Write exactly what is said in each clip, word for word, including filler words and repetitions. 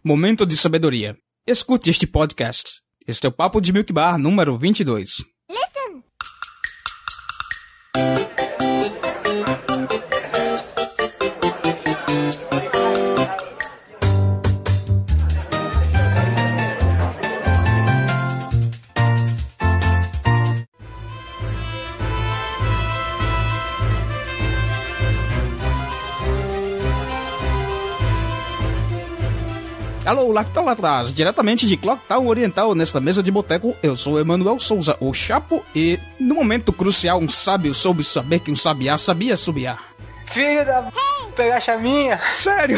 Momento de sabedoria. Escute este podcast. Este é o Papo de Milk Bar número vinte e dois. Listen. Alô, Lactal atrás, diretamente de Clocktown Oriental, nesta mesa de boteco, eu sou Emanuel Souza, o Chapo, e no momento crucial um sábio soube saber que um sabiá sabia subiar. Filho da... Hey. Pegar a chaminha? Sério?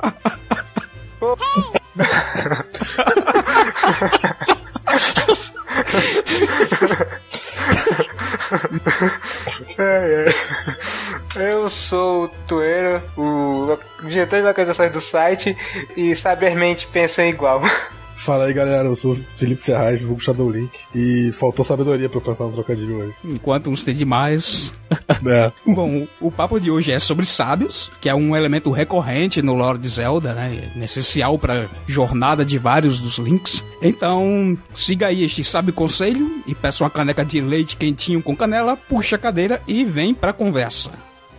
é, é. Eu sou o Tueiro, o diretor de localizações do site, e sabiamente pensam igual. Fala aí, galera, eu sou o Felipe Ferraz, vulgo Shadow Link, e faltou sabedoria pra eu pensar no trocadilho hoje. Enquanto uns tem demais. É. Bom, o, o papo de hoje é sobre sábios, que é um elemento recorrente no lore de Zelda, né? Essencial pra jornada de vários dos Links. Então, siga aí este sábio conselho e peça uma caneca de leite quentinho com canela, puxa a cadeira e vem pra conversa.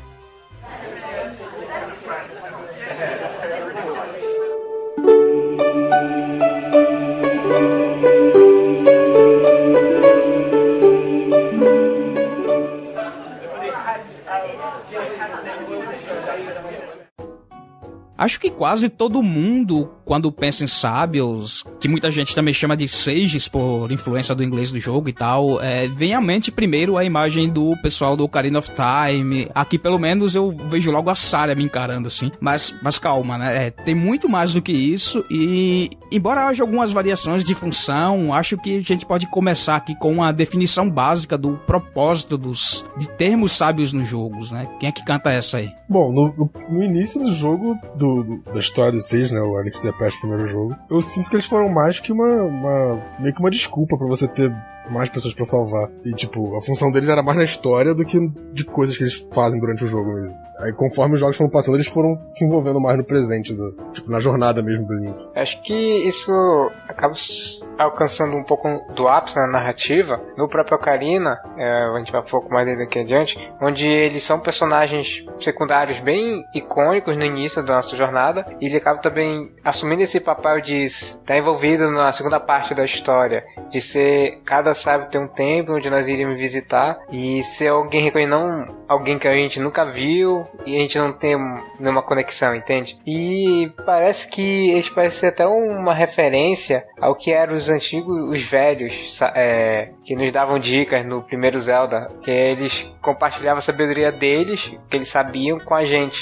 Acho que quase todo mundo, quando pensa em sábios, que muita gente também chama de sages por influência do inglês do jogo e tal, é, vem à mente primeiro a imagem do pessoal do Ocarina of Time. Aqui, pelo menos, eu vejo logo a Saria me encarando assim. Mas, mas calma, né? É, tem muito mais do que isso e, embora haja algumas variações de função, acho que a gente pode começar aqui com uma definição básica do propósito dos, de termos sábios nos jogos, né? Quem é que canta essa aí? Bom, no, no, no início do jogo, do, do, da história dos seis, né, o A Link to the Past, primeiro jogo, eu sinto que eles foram mais que uma, uma meio que uma desculpa pra você ter mais pessoas pra salvar. E, tipo, a função deles era mais na história do que de coisas que eles fazem durante o jogo mesmo. Aí, conforme os jogos foram passando, eles foram se envolvendo mais no presente, do, tipo, na jornada mesmo do Link. Acho que isso acaba alcançando um pouco do ápice na narrativa, no próprio Ocarina, é, a gente vai um pouco mais dele daqui adiante, onde eles são personagens secundários bem icônicos no início da nossa jornada, e ele acaba também assumindo esse papel de estar envolvido na segunda parte da história, de ser, cada sábio ter um templo onde nós iríamos visitar, e ser alguém reconhecido, não alguém que a gente nunca viu, e a gente não tem nenhuma conexão, entende? E parece que eles parecem até uma referência ao que eram os antigos, os velhos, é, que nos davam dicas no primeiro Zelda, que eles compartilhavam a sabedoria deles, que eles sabiam, com a gente.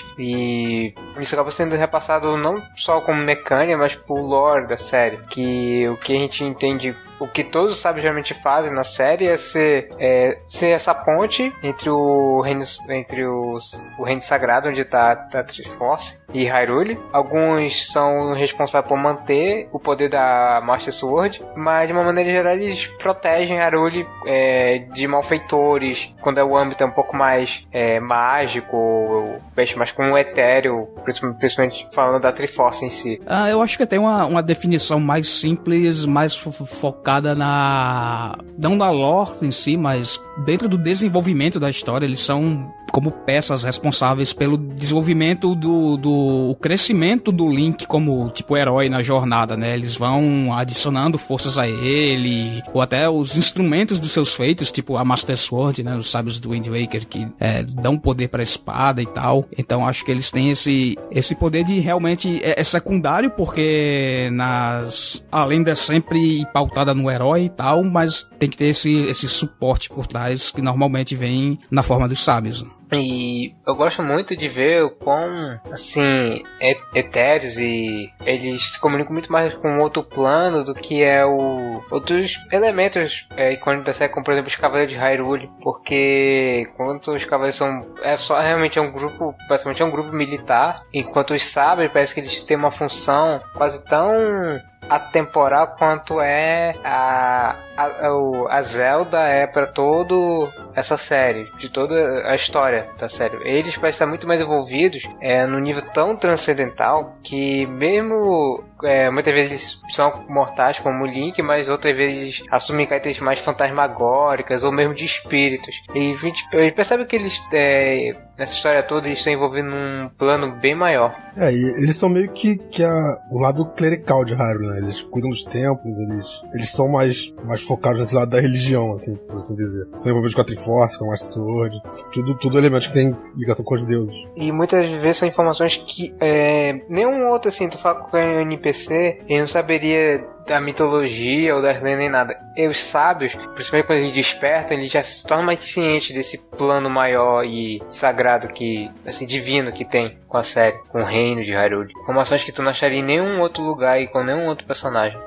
E isso acaba sendo repassado não só como mecânica, mas por lore da série, que o que a gente entende, o que todos os sábios geralmente fazem na série é ser, é, ser essa ponte entre o reino, entre os, o reino sagrado, onde está a Triforce, e Hyrule. Alguns são responsáveis por manter o poder da Master Sword, mas de uma maneira geral eles protegem Hyrule é, de malfeitores, quando o âmbito é um pouco mais é, mágico, mais como um etéreo, principalmente falando da Triforce em si. Ah, eu acho que tem uma, uma definição mais simples, mais focada na... não na lore em si, mas dentro do desenvolvimento da história. Eles são como peças responsáveis pelo desenvolvimento do, do o crescimento do Link como tipo herói na jornada, né? Eles vão adicionando forças a ele, ou até os instrumentos dos seus feitos, tipo a Master Sword, né? Os sábios do Wind Waker, que é, dão poder pra espada e tal. Então acho que eles têm esse, esse poder de realmente é, é secundário, porque nas a lenda é sempre pautada no herói e tal, mas tem que ter esse, esse suporte por trás, que normalmente vem na forma dos sábios. E eu gosto muito de ver o quão, assim, etéreos, e eles se comunicam muito mais com outro plano do que é o outros elementos é, icônicos da série, como por exemplo os Cavaleiros de Hyrule, porque enquanto os Cavaleiros são é só realmente é um grupo, basicamente é um grupo militar, enquanto os Sabres parece que eles têm uma função quase tão atemporal quanto é a a, a, a Zelda é pra todo essa série, de toda a história da série. Eles parecem estar muito mais envolvidos é, num nível tão transcendental que mesmo é, muitas vezes eles são mortais como o Link, mas outras vezes eles assumem características mais fantasmagóricas ou mesmo de espíritos. E a gente, a gente percebe que eles é, nessa história toda eles estão envolvidos num plano bem maior. É, e eles são meio que, que a, o lado clerical de Hyrule, né? Eles cuidam dos templos, eles, eles são mais, mais focados nesse lado da religião, assim, por assim dizer. São envolvidos com a Triforce, com a Master Sword, tudo, tudo elementos que tem ligação com os deuses. E muitas vezes são informações que é, nenhum outro, assim, tu fala com um N P C, ele não saberia da mitologia ou das lendas nem nada. E os sábios, principalmente quando eles despertam, eles já se tornam mais cientes desse plano maior e sagrado que, assim, divino que tem com a série, com o reino de Hyrule. Informações que tu não acharia em nenhum outro lugar e com nenhum outro personagem.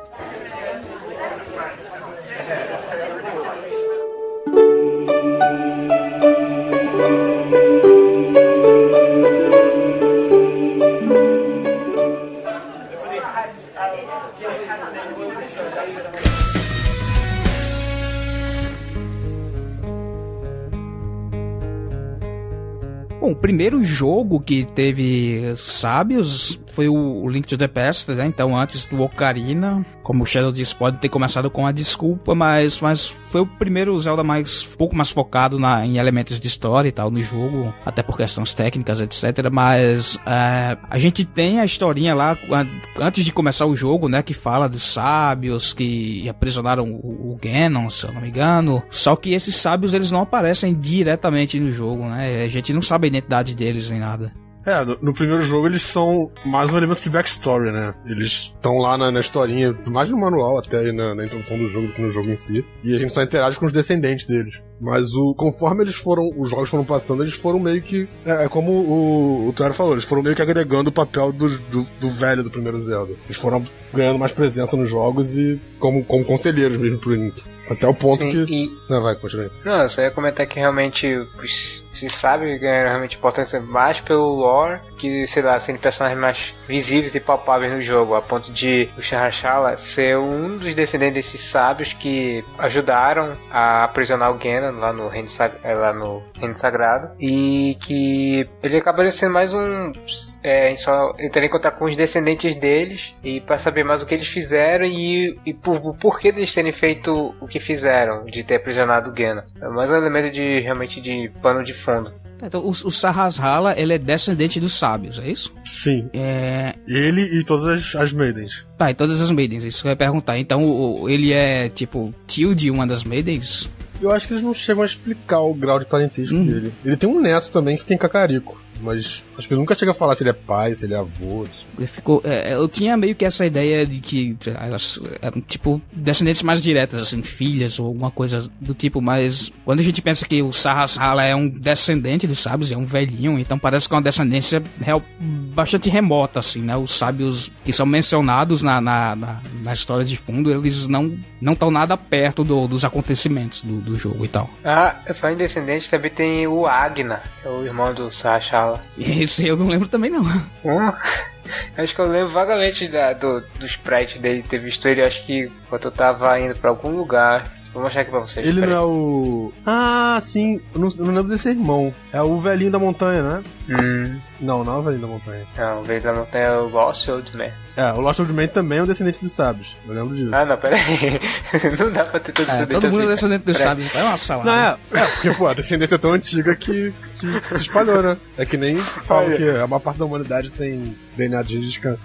Bom, o primeiro jogo que teve sábios foi o Link to the Past, né? Então, antes do Ocarina, como o Shadow disse, pode ter começado com a desculpa, mas, mas foi o primeiro Zelda mais, um pouco mais focado na, em elementos de história e tal no jogo, até por questões técnicas, etcétera. Mas é, a gente tem a historinha lá, antes de começar o jogo, né? Que fala dos sábios que aprisionaram o, o Ganon, se eu não me engano. Só que esses sábios, eles não aparecem diretamente no jogo, né? A gente não sabe a identidade deles nem nada. É, no, no primeiro jogo eles são mais um elemento de backstory, né? Eles estão lá na, na historinha, mais no manual até na, na introdução do jogo do que no jogo em si. E a gente só interage com os descendentes deles. Mas o, conforme eles foram, os jogos foram passando, eles foram meio que... É, é como o, o Tuero falou, eles foram meio que agregando o papel do, do, do velho do primeiro Zelda. Eles foram ganhando mais presença nos jogos e como, como conselheiros mesmo pro Link. Até o ponto Sim, que... E... Não, vai, continua aí. Não, eu só ia comentar que realmente se sabe ganhar realmente importância mais pelo lore que, sei lá, serem personagens mais visíveis e palpáveis no jogo, a ponto de o Shahashala ser um dos descendentes desses sábios que ajudaram a aprisionar o Ganon lá no Reino, Sag... lá no Reino Sagrado, e que ele acabaria sendo mais um... É, só entrar em contato com os descendentes deles e para saber mais o que eles fizeram e, e por, o porquê deles terem feito o que fizeram, de ter aprisionado o Ganon. É mais um elemento de realmente de pano de fundo. Então, o, o Shahashala, ele é descendente dos sábios, é isso? Sim. É... Ele e todas as, as Maidens. Tá, e todas as Maidens, isso que eu ia perguntar. Então, o, ele é, tipo, tio de uma das Maidens? Eu acho que eles não chegam a explicar o grau de parentesco uhum. dele. Ele tem um neto também que tem Kakariko. Mas acho que ele nunca chega a falar se ele é pai, se ele é avô. Ele ficou, é, eu tinha meio que essa ideia de que elas eram tipo descendentes mais diretas, assim, filhas ou alguma coisa do tipo, mas quando a gente pensa que o Shahashala é um descendente dos sábios, é um velhinho, então parece que é uma descendência real, bastante remota, assim, né? Os sábios que são mencionados na, na, na, na história de fundo, eles não não estão nada perto do, dos acontecimentos do, do jogo e tal. Ah, falando em descendente, também tem o Agna, que é o irmão do Shahashala. Esse eu não lembro também não. Hum, acho que eu lembro vagamente da, do, do sprite dele, ter visto ele, acho que quando eu tava indo pra algum lugar. Vou mostrar aqui pra vocês. Ele não é o... Ah, sim, eu não, eu não lembro desse irmão. É o velhinho da montanha, né? Hum. Não, não é o velhinho da montanha. Não, o velhinho da montanha é o Lost Old Man. É, o Lost Old Man também é um descendente dos sábios. Eu lembro disso. Ah, não, pera aí. Não dá pra ter todo é, descendente todo mundo assim. é descendente dos sábios. É uma salada. Não, é, é, porque, pô, a descendência é tão antiga que, que se espalhou, né? É que nem falam que a maior parte da humanidade tem D N A de Gengis Khan.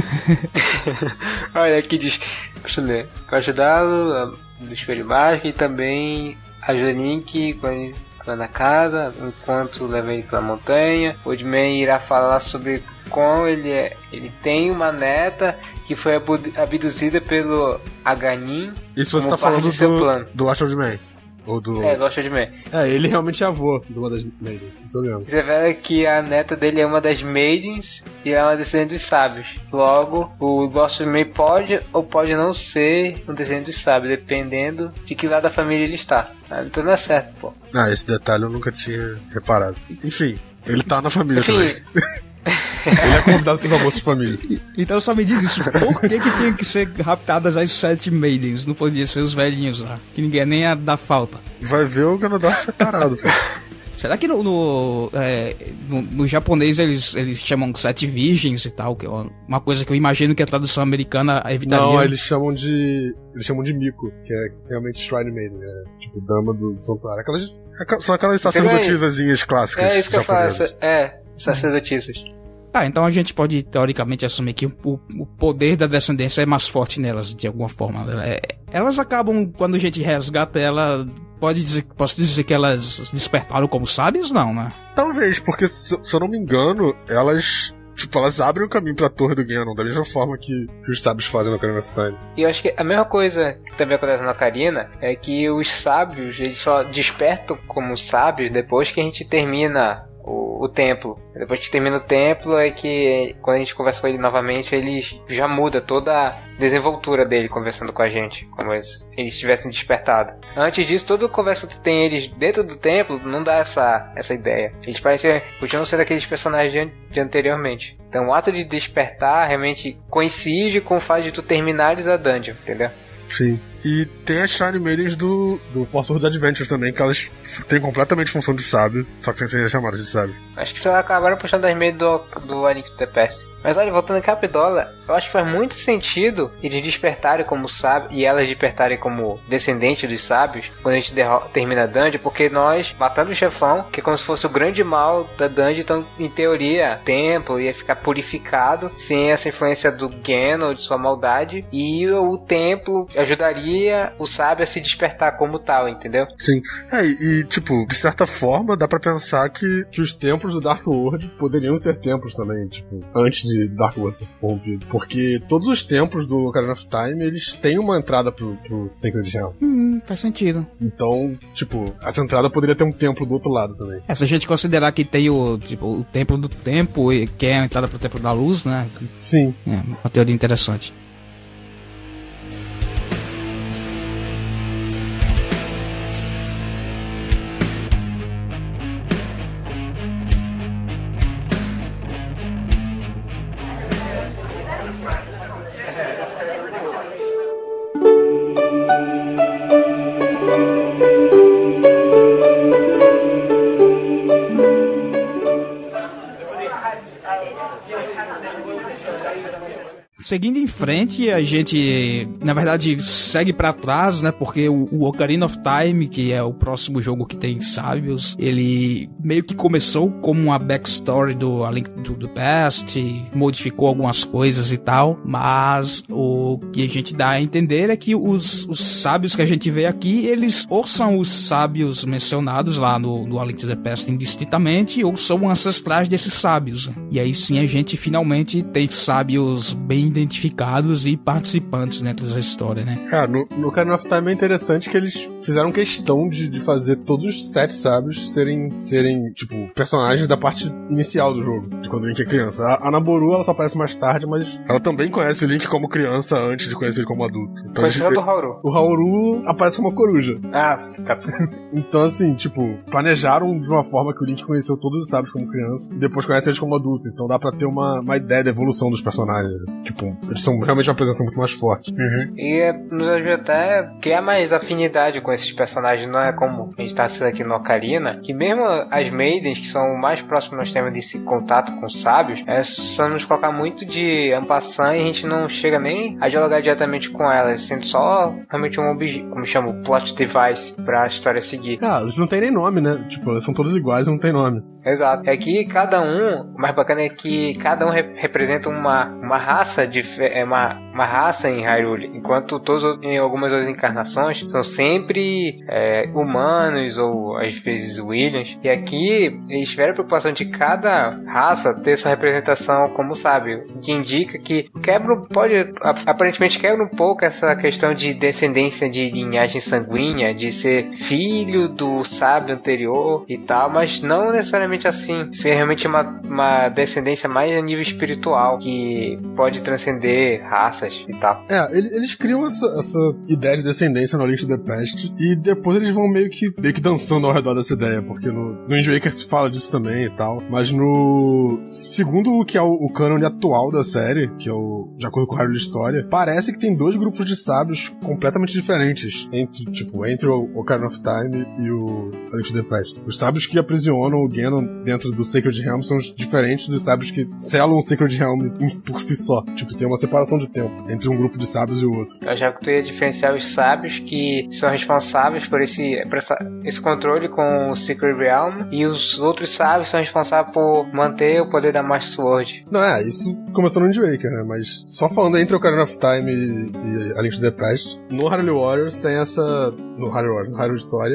Olha, aqui diz... Deixa eu ler. Pra ajudá-lo... do espelho mágico e também ajuda Link quando ele vai na casa, enquanto leva ele pela montanha. O Oldman irá falar sobre como ele é. Ele tem uma neta que foi abduzida pelo Aganin. Isso você tá falando do, do Lost Old Man? Ou do... É, Lost Old Man. É, ele realmente é avô de uma das Maidens, isso eu lembro. Você revela que a neta dele é uma das Maidens e é uma descendente dos sábios. Logo, o Lost Old Man pode ou pode não ser um descendente dos sábios, dependendo de que lado da família ele está. Ah, então não é certo, pô. Ah, esse detalhe eu nunca tinha reparado. Enfim, ele tá na família Enfim, também. Ele é convidado pelos almoços de família. Então só me diz isso, por que que tinha que ser raptadas as sete maidens? Não podia ser os velhinhos lá, que ninguém nem ia dar falta. Vai ver o Ganondorf separado, pô. Será que no, no, é, no, no japonês eles, eles chamam sete virgens e tal? Que é uma coisa que eu imagino que a tradução americana evitaria. Não, eles chamam de. Eles chamam de Miko, que é realmente Shrine Maiden, é tipo dama do santuário. Aquelas, são aquelas sacerdotisazinhas clássicas. É isso que eu falo, japonesas. é, sacerdotisas. Tá, então a gente pode teoricamente assumir que o, o poder da descendência é mais forte nelas, de alguma forma. É, elas acabam, quando a gente resgata ela, pode dizer, posso dizer que elas despertaram como sábias? Não, né? Talvez, porque se, se eu não me engano, elas. Tipo, elas abrem o caminho pra Torre do Ganon, da mesma forma que, que os sábios fazem no Ocarina of Time. E eu acho que a mesma coisa que também acontece na Ocarina é que os sábios, eles só despertam como sábios depois que a gente termina o, o templo. Depois que termina o templo é que quando a gente conversa com ele novamente, ele já muda toda a desenvoltura dele conversando com a gente, como se eles tivessem despertado. Antes disso, toda conversa que tu tem eles dentro do templo não dá essa, essa ideia. Eles parecem, continuam sendo aqueles personagens de, de anteriormente. Então o ato de despertar realmente coincide com o fato de tu terminares a dungeon, entendeu? Sim. E tem as Shrine Maidens do, do Force World Adventures também, que elas têm completamente função de sábio, só que sem ser chamadas de sábio. Acho que vocês acabaram puxando as meias do, do A Link to the Past. Mas olha, voltando em Capidola, eu acho que faz muito sentido eles despertarem como sábios e elas despertarem como descendentes dos sábios quando a gente termina a dungeon, porque nós matamos o chefão, que é como se fosse o grande mal da dungeon, então em teoria o templo ia ficar purificado sem essa influência do Ganon, de sua maldade, e o templo ajudaria o sábio a se despertar como tal, entendeu? Sim, é, e tipo, de certa forma dá pra pensar que, que os templos do Dark World poderiam ser templos também, tipo, antes de Dark World ter se corrompido, porque todos os templos do Ocarina of Time, eles têm uma entrada pro, pro Sacred Realm. Hum, faz sentido. Então, tipo, essa entrada poderia ter um templo do outro lado também. É, se a gente considerar que tem o, tipo, o Templo do Tempo, que é a entrada pro Templo da Luz, né? Sim. É, uma teoria interessante. Seguindo em frente, a gente, na verdade, segue pra trás, né? Porque o, o Ocarina of Time, que é o próximo jogo que tem sábios, ele meio que começou como uma backstory do A Link to the Past, modificou algumas coisas e tal, mas o que a gente dá a entender é que os, os sábios que a gente vê aqui, eles ou são os sábios mencionados lá no, no A Link to the Past indistintamente, ou são ancestrais desses sábios. E aí sim a gente finalmente tem sábios bem identificados e participantes dentro dessa história, né? É, no, no Ocarina of Time é interessante que eles fizeram questão de, de fazer todos os sete sábios serem, serem, tipo, personagens da parte inicial do jogo, de quando o Link é criança. A, a Naboru, ela só aparece mais tarde, mas ela também conhece o Link como criança antes de conhecer ele como adulto. Então, Foi do Hauru. O Hauru aparece como uma coruja. Ah, tá. Então, assim, tipo, planejaram de uma forma que o Link conheceu todos os sábios como criança e depois conhece eles como adulto. Então dá pra ter uma, uma ideia da evolução dos personagens. Tipo, eles são realmente uma presença muito mais forte. Uhum. E nos ajuda até a criar mais afinidade com esses personagens. Não é como a gente tá sendo aqui no Ocarina, que mesmo as Maidens, que são o mais próximo nós temos desse contato com os sábios, é só nos colocar muito de ampassã e a gente não chega nem a dialogar diretamente com elas, sendo só realmente um objeto, como chama, o plot device pra história seguir. Ah, eles não tem nem nome, né? Tipo, eles são todos iguais e não tem nome. Exato. É que cada um, o mais bacana é que cada um rep- representa uma, uma raça de é uma, uma raça em Hyrule, enquanto todos em algumas outras encarnações são sempre é, humanos ou às vezes Williams. E aqui eles tiveram a preocupação de cada raça ter sua representação como sábio, que indica que quebra, pode aparentemente quebra um pouco essa questão de descendência de linhagem sanguínea, de ser filho do sábio anterior e tal, mas não necessariamente realmente assim, ser realmente uma, uma descendência mais a nível espiritual, que pode transcender raças e tal. É, eles criam essa, essa ideia de descendência no Link to the Past, e depois eles vão meio que, meio que dançando ao redor dessa ideia, porque no, no Wind Waker se fala disso também e tal, mas no... segundo o que é o, o cânone atual da série, que é o de acordo com o Hyrule História, parece que tem dois grupos de sábios completamente diferentes entre, tipo, entre o Ocarina of Time e o Link to the Past. Os sábios que aprisionam o Ganon dentro do Sacred Realm são diferentes dos sábios que selam o Sacred Realm por si só. Tipo, tem uma separação de tempo entre um grupo de sábios e o outro. Eu já que tu ia diferenciar os sábios que são responsáveis por esse, por essa, esse controle com o Sacred Realm, e os outros sábios são responsáveis por manter o poder da Master Sword. Não, é, isso começou no Wind Waker, né? Mas só falando entre o Ocarina of Time e, e A Link to the Past, no Hyrule Warriors tem essa... No Hyrule Warriors, no Hyrule História,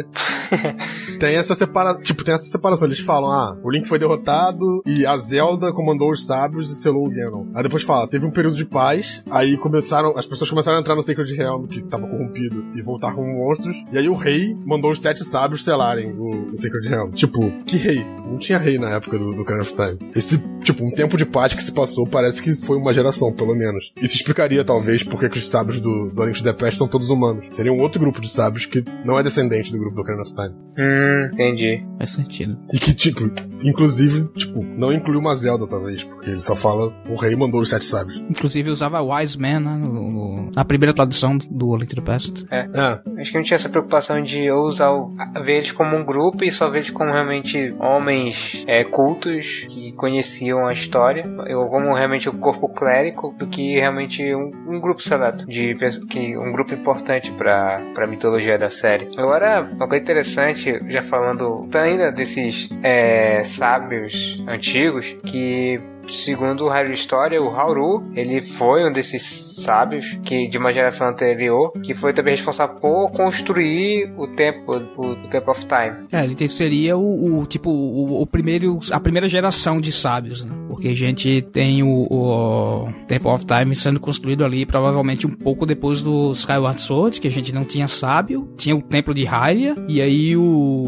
tem essa separação. Tipo, tem essa separação. Eles falam, ah, o Link foi derrotado e a Zelda comandou os sábios e selou o Ganon. Aí depois fala, teve um período de paz, aí começaram, as pessoas começaram a entrar no Sacred Realm, que tava corrompido, e voltar como monstros, e aí o rei mandou os sete sábios selarem o, o Sacred Realm. Tipo, que rei? Não tinha rei na época do, do Ocarina of Time. Esse, tipo, um tempo de paz que se passou, parece que foi uma geração, pelo menos. Isso explicaria, talvez, porque que os sábios do, do Link to the Past são todos humanos. Seria um outro grupo de sábios que não é descendente do grupo do Ocarina of Time. Hum, entendi. Faz sentido. E que, tipo, inclusive, tipo, não inclui uma Zelda, talvez, porque ele só fala o rei mandou os sete sábios. Inclusive usava Wise Man, né, no, no, na primeira tradução do Link to the Past. É. é. Acho que não tinha essa preocupação de usar o, ver eles como um grupo e só ver eles como realmente homens é, cultos que conheciam a história, ou como realmente o corpo clérico, do que realmente um, um grupo seleto, de, que, um grupo importante para a mitologia da série. Agora, uma coisa interessante, já falando ainda desses é, sábios antigos, que segundo o Hyrule História, o Hauru, ele foi um desses sábios que, de uma geração anterior, que foi também responsável por construir o Temple, o, o Temple of Time. É, ele seria o, o tipo, o, o primeiro, a primeira geração de sábios, né? Porque a gente tem o, o Temple of Time sendo construído ali, provavelmente um pouco depois do Skyward Sword, que a gente não tinha sábio, tinha o Templo de Hylia, e aí o,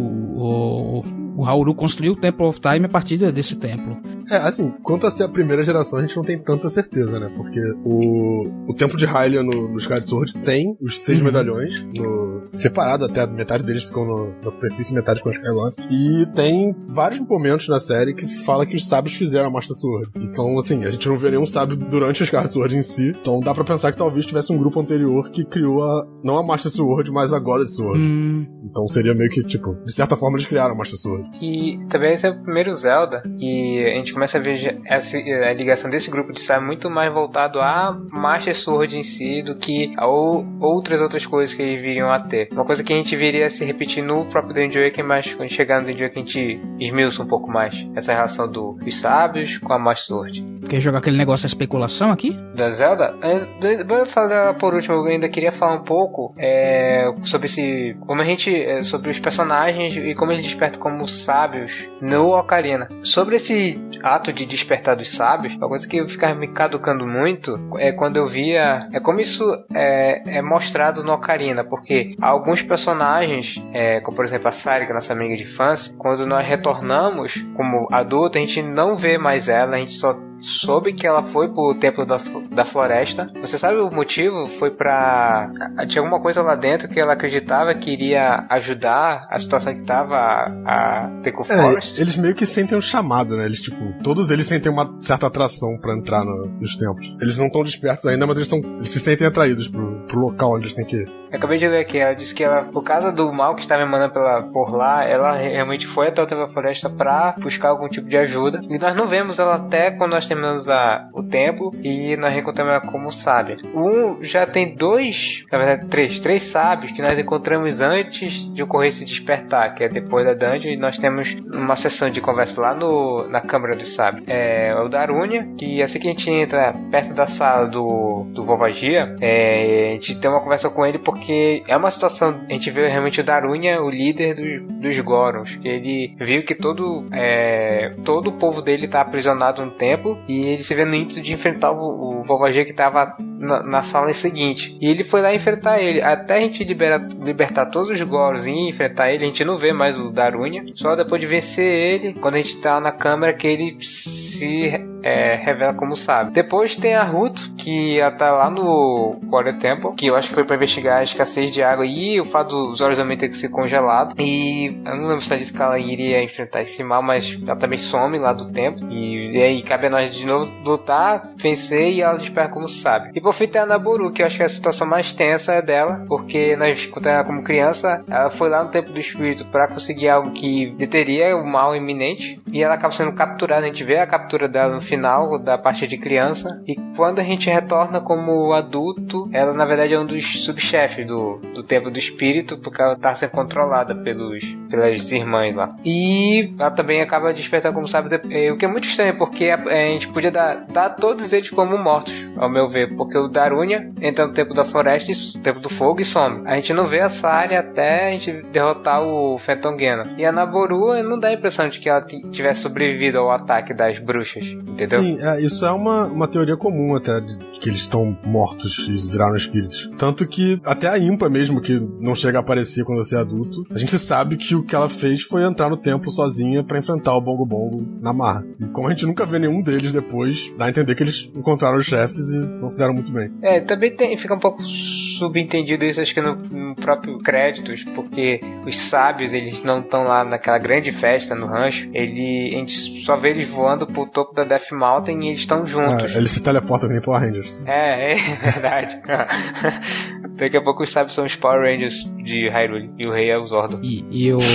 o O Hauru construiu o Temple of Time a partir desse templo. É, assim, quanto a ser a primeira geração, a gente não tem tanta certeza, né? Porque o, o Templo de Hylia no, no Skyward Sword tem os seis uhum. medalhões, no, separado até, metade deles ficam no, na superfície, metade com os Skyward. E tem vários momentos na série que se fala que os sábios fizeram a Master Sword. Então, assim, a gente não vê nenhum sábio durante o Skyward Sword em si. Então dá pra pensar que talvez tivesse um grupo anterior que criou a, não a Master Sword, mas a God Sword. Hum. Então seria meio que, tipo, de certa forma eles criaram a Master Sword. E também esse é o primeiro Zelda, e a gente começa a ver essa, a ligação desse grupo de sábio muito mais voltado a Master Sword em si do que a ou, outras outras coisas que eles viriam a ter. Uma coisa que a gente viria se repetir no próprio The Wind Waker, mas quando chegar no The Wind Waker a gente esmiuça um pouco mais essa relação do, dos sábios com a Master Sword. Quer jogar aquele negócio da especulação aqui? Da Zelda? Eu, vou falar por último, eu ainda queria falar um pouco é, sobre esse, como a gente, é, sobre os personagens e como eles despertam como sábios no Ocarina. Sobre esse ato de despertar dos sábios, uma coisa que ficava me caducando muito é quando eu via, é como isso é, é mostrado no Ocarina, porque alguns personagens, é, como por exemplo a Sari, que é nossa amiga de infância, quando nós retornamos como adulto, a gente não vê mais ela, a gente só soube que ela foi pro Templo da, da Floresta. Você sabe o motivo? Foi pra... Tinha alguma coisa lá dentro que ela acreditava que iria ajudar a situação que tava a, a Deku Forest. É, eles meio que sentem um chamado, né? Eles, tipo, todos eles sentem uma certa atração pra entrar no, nos templos. Eles não estão despertos ainda, mas eles, tão, eles se sentem atraídos pro, pro local onde eles têm que ir. Eu acabei de ler aqui, ela disse que ela, por causa do mal que estava emanando pela, por lá, ela realmente foi até o Templo da Floresta pra buscar algum tipo de ajuda. E nós não vemos ela até quando nós terminamos a, o templo e nós encontramos ela como sábia. Um já tem dois, na verdade três, três sábios que nós encontramos antes de ocorrer esse despertar, que é depois da dungeon, e nós temos uma sessão de conversa lá no, na Câmara dos Sábios. É o Darunia, que assim que a gente entra perto da sala do, do Volvagia, é, a gente tem uma conversa com ele porque é uma situação, a gente vê realmente o Darunia, o líder do, dos Gorons. Ele viu que todo, é, todo o povo dele está aprisionado no templo e ele se vê no ímpeto de enfrentar o, o Volvagia que estava na, na sala seguinte. E ele foi lá enfrentar ele. Até a gente libera, libertar todos os Goros e enfrentar ele, a gente não vê mais o Darunia. Só depois de vencer ele, quando a gente tá na câmera, que ele se é, revela como sabe. Depois tem a Ruth, que ela tá lá no Quarry Temple, que eu acho que foi pra investigar a escassez de água e o fato dos olhos também ter que ser congelado. E eu não lembro se ela disse que ela iria enfrentar esse mal, mas ela também some lá do tempo. E, e aí cabe a nós de novo lutar, vencer e ela desperta como sabe. E por fim tem a Naboru, que eu acho que é a situação mais tensa é dela, porque nós, quando ela como criança, ela foi lá no Templo do Espírito pra conseguir algo que deteria o mal iminente, e ela acaba sendo capturada. A gente vê a captura dela no final da parte de criança, e quando a gente retorna como adulto, ela na verdade é um dos subchefes do, do Templo do Espírito, porque ela tá sendo controlada pelos, pelas irmãs lá. E ela também acaba despertando como sabe, o que é muito estranho, porque a, a gente podia dar, dar todos eles como mortos, ao meu ver, porque o Darunia entra no Templo da Floresta, no Templo do Fogo e some. A gente não vê essa área até a gente derrotar o Fentongena. E a Naboru não dá a impressão de que ela tivesse sobrevivido ao ataque das bruxas, entendeu? Sim, é, isso é uma, uma teoria comum até, de que eles estão mortos e viraram espíritos. Tanto que até a Impa mesmo, que não chega a aparecer quando você é adulto, a gente sabe que o que ela fez foi entrar no templo sozinha pra enfrentar o Bongo Bongo na marra. E como a gente nunca vê nenhum deles depois, dá a entender que eles encontraram os chefes e não se deram muito bem. É, também tem, fica um pouco subentendido isso, acho que no, no próprio créditos, porque os sábios, eles não estão lá naquela grande festa no rancho, ele, a gente só vê eles voando pro topo da Death Mountain e eles estão juntos. Ah, eles se teleportam nem Power Rangers. É, é verdade. Daqui a pouco os sábios são os Power Rangers de Hyrule e o rei é o Zordon. E, e o...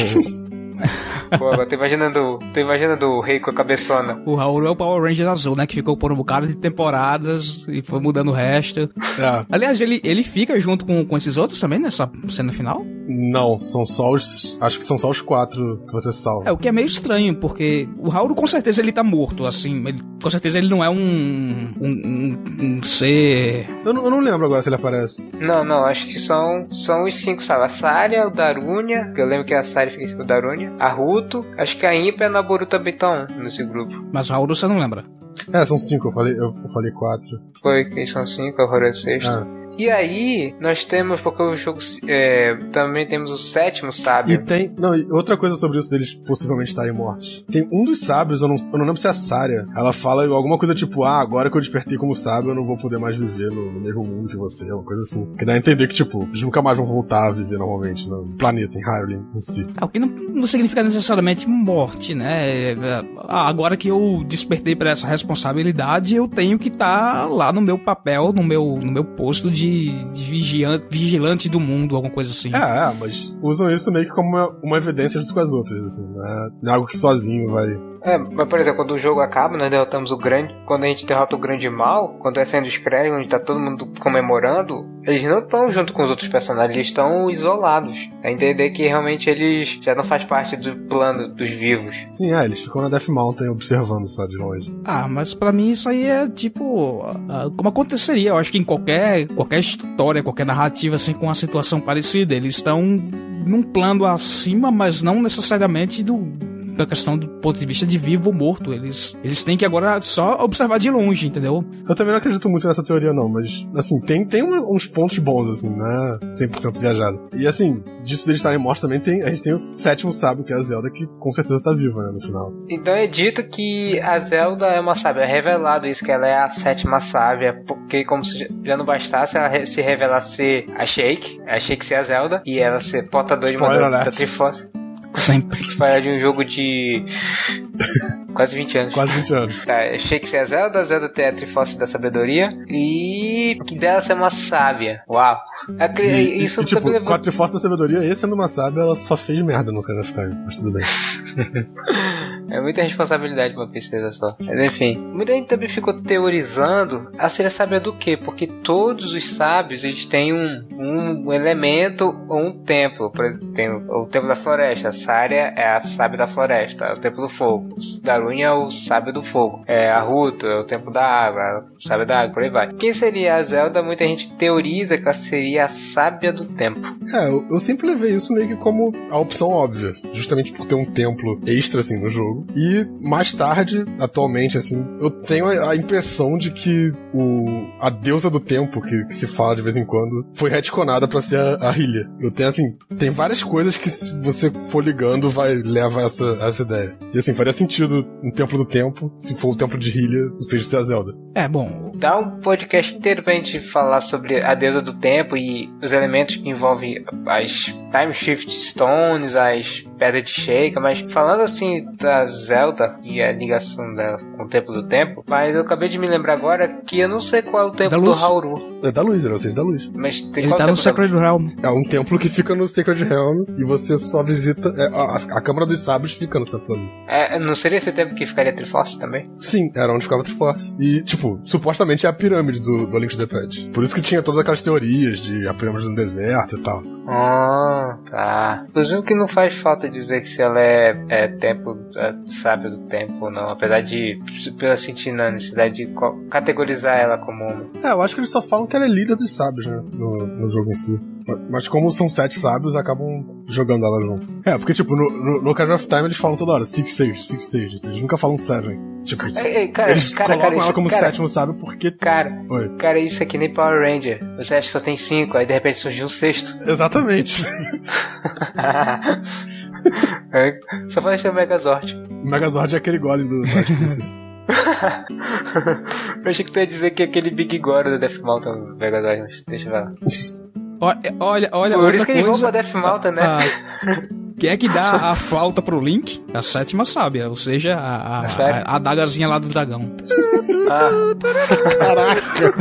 Pô, agora tô imaginando, tô imaginando o rei com a cabeçona. O Hauru é o Power Ranger azul, né? Que ficou por um bocado de temporadas e foi mudando o resto. É. Aliás, ele, ele fica junto com, com esses outros também nessa cena final? Não, são só os... Acho que são só os quatro que você salva. É, o que é meio estranho, porque o Hauru com certeza ele tá morto, assim. Ele, com certeza ele não é um... Um, um, um ser... Eu não, eu não lembro agora se ele aparece. Não, não, acho que são, são os cinco, sabe? A Saria, o Darunia, que eu lembro que a Saria fica em cima do Darunia, a Ruto, acho que a Impa e a Naboru também estão nesse grupo. Mas o Hauru você não lembra? É, são cinco, eu falei, eu, eu falei quatro. Foi, que são cinco, a Hauru é o sexto. Ah. E aí, nós temos, porque o jogo é, também temos o sétimo sábio. E tem. Não, e outra coisa sobre isso deles possivelmente estarem mortos. Tem um dos sábios, eu não, eu não lembro se é a Saria. Ela fala alguma coisa tipo: ah, agora que eu despertei como sábio, eu não vou poder mais viver no, no mesmo mundo que você, uma coisa assim. Que dá a entender que, tipo, eles nunca mais vão voltar a viver normalmente no planeta, em Hyrule em si. É, o que não, não significa necessariamente morte, né? Ah, agora que eu despertei para essa responsabilidade, eu tenho que estar tá lá no meu papel, no meu, no meu posto de De, de vigilante, vigilante do mundo, alguma coisa assim. É, é, mas usam isso meio que como uma, uma evidência junto com as outras, assim, né? Não é algo que sozinho vai... É, mas por exemplo, quando o jogo acaba, nós derrotamos o grande... Quando a gente derrota o grande mal, quando é saindo os créditos, onde tá todo mundo comemorando, eles não estão junto com os outros personagens, eles estão isolados. É entender que realmente eles já não faz parte do plano dos vivos. Sim, é, eles ficam na Death Mountain observando só de longe. Ah, mas pra mim isso aí é tipo... Uh, como aconteceria, eu acho que em qualquer, qualquer história, qualquer narrativa assim com uma situação parecida, eles estão num plano acima, mas não necessariamente do... da questão do ponto de vista de vivo ou morto. Eles, eles têm que agora só observar de longe, entendeu? Eu também não acredito muito nessa teoria, não, mas, assim, tem, tem uns pontos bons, assim, né? cem por cento viajado. E, assim, disso deles estarem mortos também, tem, a gente tem o sétimo sábio, que é a Zelda, que com certeza tá viva, né, no final. Então é dito que a Zelda é uma sábia. É revelado isso, que ela é a sétima sábia, porque como se já não bastasse ela se revelar ser a Sheik, a Sheik ser a Zelda, e ela ser portadora de uma da Triforce. Sempre. Fala de um jogo de quase vinte anos. Quase vinte anos. Tá, Sheik ser a Zelda, a Zelda ter a Triforce da Sabedoria e que dela ser uma sábia. Uau. E, e, isso e, tipo, levou... com a Triforce da Sabedoria, e sendo uma sábia, ela só fez merda no Ocarina of Time, mas tudo bem. É muita responsabilidade pra uma princesa só. Mas enfim, muita gente também ficou teorizando a ser a sábia do quê? Porque todos os sábios, eles têm um, um elemento ou um templo. Por exemplo, tem o, o templo da floresta. A Saria é a sábia da floresta. O templo do fogo. O Darunia é o sábio do fogo. É, a Ruto é o templo da água. O sábio da água, por aí vai. Quem seria a Zelda? Muita gente teoriza que ela seria a sábia do templo. É, eu, eu sempre levei isso meio que como a opção óbvia. Justamente por ter um templo extra, assim, no jogo. jogo. E mais tarde, atualmente, assim, eu tenho a, a impressão de que o, a deusa do tempo, que, que se fala de vez em quando, foi retconada pra ser a, a Hylia. Eu tenho, assim, tem várias coisas que se você for ligando, vai levar essa, essa ideia. E assim, faria sentido um Templo do Tempo, se for o Templo de Hylia, ou seja, ser a Zelda. É, bom... Dá um podcast inteiro pra gente falar sobre a deusa do tempo e os elementos que envolvem as Time Shift Stones, as Pedras de Sheikah, mas falando assim da Zelda e a ligação dela com o Templo do Tempo, mas eu acabei de me lembrar agora que eu não sei qual é o Templo do Hauru. É da Luz, é o seis da Luz. Mas tem Ele qual tá no Sacred Realm. É um templo que fica no Sacred Realm e você só visita... É, a, a Câmara dos Sábios fica no templo ali. É, não seria esse templo que ficaria Triforce também? Sim, era onde ficava a Triforce. E, tipo, supostamente é a pirâmide do, do Link to the Past. Por isso que tinha todas aquelas teorias de a pirâmide no deserto e tal. Ah, tá. Inclusive que não faz falta dizer que se ela é, é templo, é sábio do tempo ou não, apesar de pela sentir a necessidade de categorizar ela como uma. É, eu acho que eles só falam que ela é líder dos sábios, né, no, no jogo em si. Mas como são sete sábios, acabam jogando ela junto. É, porque tipo, no, no, no Ocarina of Time eles falam toda hora Six Sage, Six Sage, eles nunca falam Seven. Tipo, ei, ei, cara, eles cara, colocam cara, ela isso, como cara, sétimo sábio porque... Cara, Oi. cara, isso é que nem Power Ranger. Você acha que só tem cinco, aí de repente surgiu um sexto. Exatamente. É, só pode ser o Megazord. O Megazord é aquele golem do Twilight Princess. Eu achei que tu ia dizer que é aquele Big Goro do Death Mountain do Megazord, mas deixa eu ver lá. Olha, olha, por outra isso que ele coisa, rouba Death Mountain, né? A, quem é que dá a flauta pro Link? A sétima sábia, ou seja, a, a, a, a adagazinha lá do dragão. Ah. Caraca!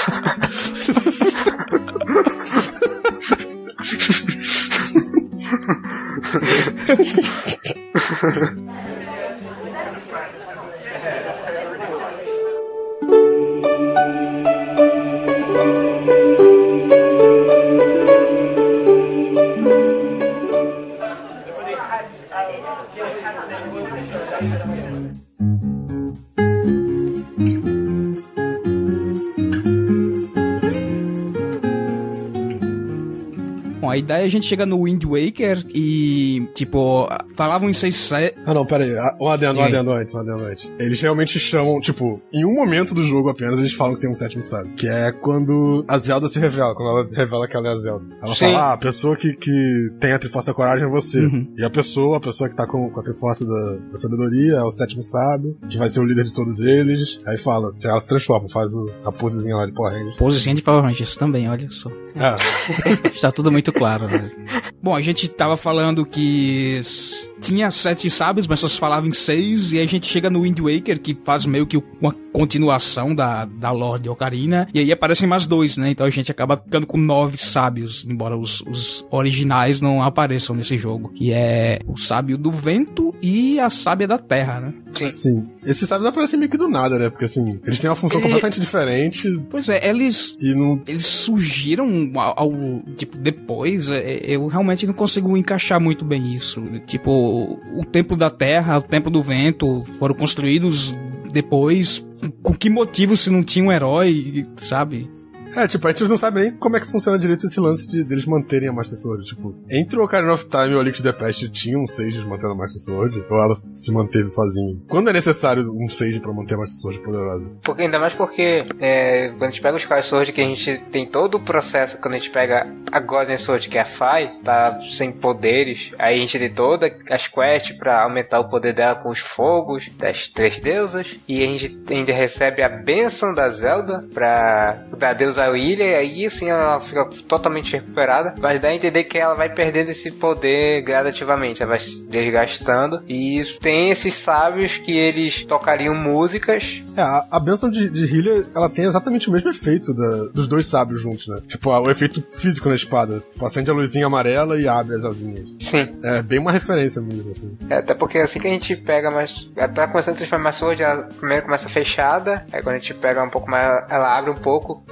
Aí daí a gente chega no Wind Waker e, tipo, falavam em seis sete... Ah não, pera aí, um adendo, um adendo antes, um adendo antes. Eles realmente chamam, tipo, em um momento do jogo apenas eles falam que tem um sétimo sábio, que é quando a Zelda se revela, quando ela revela que ela é a Zelda. Ela Sim. fala, ah, a pessoa que, que tem a Triforce da Coragem é você. Uhum. E a pessoa, a pessoa que tá com, com a Triforce da, da Sabedoria é o sétimo sábio, que vai ser o líder de todos eles. Aí fala, ela se transforma, faz o, a posezinha lá de Power Rangers. Posezinha de Power Rangers também, olha só. É. Está tudo muito claro, né? Bom, a gente tava falando que tinha sete sábios, mas só se falava em seis, e aí a gente chega no Wind Waker, que faz meio que uma continuação da, da lore de Ocarina, e aí aparecem mais dois, né? Então a gente acaba ficando com nove sábios, embora os, os originais não apareçam nesse jogo, que é o sábio do vento e a sábia da terra, né? Sim. Sim. Esses sábios aparecem meio que do nada, né? Porque assim, eles têm uma função e... completamente diferente. Pois é, eles... E não... Eles surgiram ao, ao... Tipo, depois, eu realmente não consigo encaixar muito bem isso. Tipo, o Templo da Terra, o Templo do Vento foram construídos depois. Com que motivo se não tinha um herói, sabe? É, tipo, a gente não sabe nem como é que funciona direito esse lance de deles manterem a Master Sword. Tipo, entre o Ocarina of Time e o Link to the Past tinha um Sage mantendo a Master Sword, ou ela se manteve sozinha? Quando é necessário um Sage pra manter a Master Sword poderosa? Porque, ainda mais porque é, quando a gente pega os Skyward Sword, que a gente tem todo o processo, quando a gente pega a Golden Sword, que é a Fai, tá sem poderes, aí a gente tem todas as quests pra aumentar o poder dela com os fogos das três deusas, e a gente ainda recebe a bênção da Zelda pra, da deusa Ilha, e aí assim ela fica totalmente recuperada, mas dá a entender que ela vai perdendo esse poder gradativamente, ela vai se desgastando, e tem esses sábios que eles tocariam músicas. É, a, a bênção de, de Hylia, ela tem exatamente o mesmo efeito da, dos dois sábios juntos, né? Tipo, o efeito físico na espada, tipo, acende a luzinha amarela e abre as asinhas. Sim. É bem uma referência mesmo, assim. É, até porque assim que a gente pega mais, ela tá começando a transformar a Sword, ela primeiro começa fechada, aí quando a gente pega um pouco mais, ela abre um pouco, eu já tava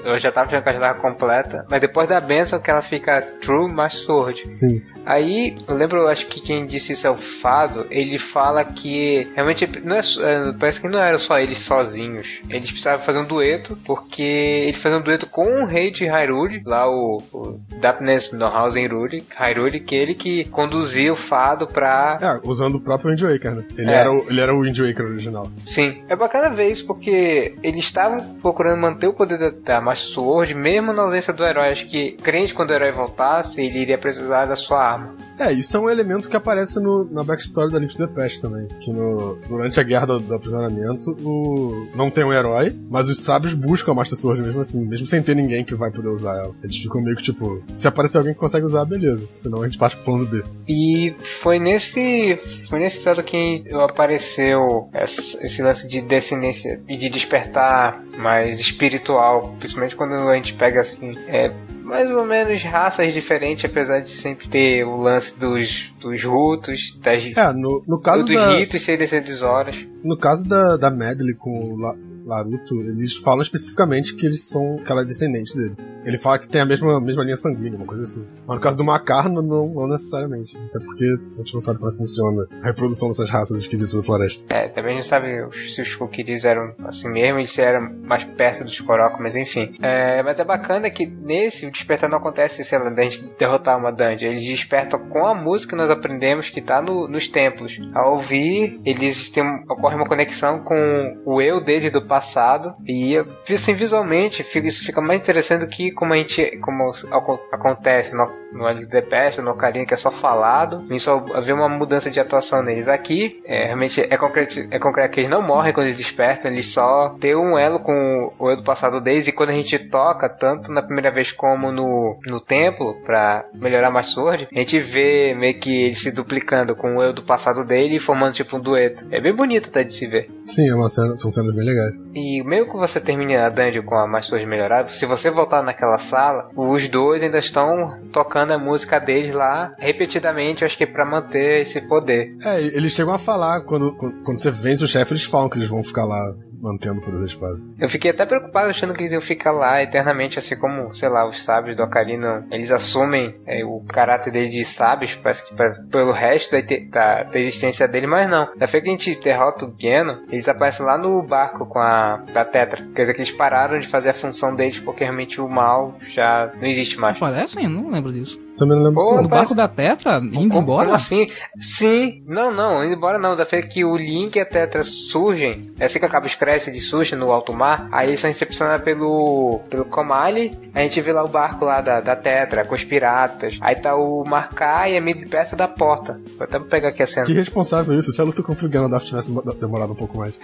tava achando que ela já tava completa, mas depois da benção que ela fica True Master Sword. Sim. Aí, eu lembro, acho que quem disse isso é o Fado, ele fala que realmente não é, parece que não eram só eles sozinhos. Eles precisavam fazer um dueto, porque ele fazia um dueto com o rei de Hyrule, lá o, o Darkness Norhausen Hyrule, Hyrule, que ele que conduzia o Fado pra... É, usando o próprio Wind Waker, né? Ele, É. era, o, ele era o Wind Waker original. Sim, é bacana ver isso, porque eles estavam procurando manter o poder da, da Master Sword, mesmo na ausência do herói. Acho que, crente, quando o herói voltasse, ele iria precisar da sua arma. É, isso é um elemento que aparece no, na backstory da Link to the Past também. Que no, durante a guerra do, do aprisionamento, o, não tem um herói, mas os sábios buscam a Master Sword mesmo assim, mesmo sem ter ninguém que vai poder usar ela. Eles ficam meio que tipo, se aparecer alguém que consegue usar, beleza. Senão a gente passa pro plano B. E foi nesse foi nesse estado que apareceu esse, esse lance de descendência e de despertar mais espiritual, principalmente quando a gente pega assim, é, mais ou menos raças diferentes, apesar de sempre ter o lance dos, dos Hutus, das, É, no, no caso dos da... ritos serem descendentes. No caso da, da Medley com o La, Laruto, eles falam especificamente que eles são que ela é descendente dele. Ele fala que tem a mesma, mesma linha sanguínea, uma coisa assim. Mas no caso do Macarno, não, não necessariamente. Até porque a gente não sabe como é que funciona a reprodução dessas raças esquisitas da floresta. É, também não sabe se os Kukiris eram assim mesmo, eles eram mais perto dos Korok, mas enfim. É, mas é bacana que nesse, o despertar não acontece, sei lá, da gente derrotar uma dungeon. Eles despertam com a música que nós aprendemos que tá no, nos templos. Ao ouvir, eles têm, ocorre uma conexão com o eu dele do passado, e assim, visualmente fica, isso fica mais interessante do que como a gente, como acontece no, no Link to the Past, no Ocarina, que é só falado, e só haver uma mudança de atuação neles. Aqui, é, realmente é concreto, é concreto que eles não morrem quando eles despertam, eles só têm um elo com o eu do passado deles, e quando a gente toca, tanto na primeira vez como no, no templo, pra melhorar mais Sword, a gente vê meio que ele se duplicando com o eu do passado dele e formando tipo um dueto. É bem bonito até de se ver. Sim, é uma cena, são cenas bem legais. E meio que você termina a dungeon com a Master Sword melhorada, se você voltar naquela sala, os dois ainda estão tocando a música deles lá repetidamente, eu acho que pra manter esse poder. É, eles chegam a falar, quando, quando, quando você vence o chefe, eles falam que eles vão ficar lá mantendo o poder da espada. Eu fiquei até preocupado achando que eles iam ficar lá eternamente, assim como, sei lá, os sábios do Ocarina, eles assumem é, o caráter deles de sábios, parece que pra, pelo resto da, da, da existência dele, mas não. Da feita que a gente derrota o Ganon, eles aparecem lá no barco com a da Tetra. Quer dizer que eles pararam de fazer a função deles porque realmente o mal já não existe mais. Aparecem? Eu não lembro disso. Também não lembro Pô, disso. No barco da Tetra, indo Como, embora? como assim? Sim, não, não, indo embora não. Da feita que o Link e a Tetra surgem, é assim que acaba os créditos de surgem no alto mar, aí eles são recepcionados pelo, pelo Komali, a gente vê lá o barco lá da, da Tetra, com os piratas, aí tá o Markai e é meio perto da porta. Vou até pegar aqui a cena. Que responsável isso, se a luta contra o Ganondorf tivesse demorado um pouco mais.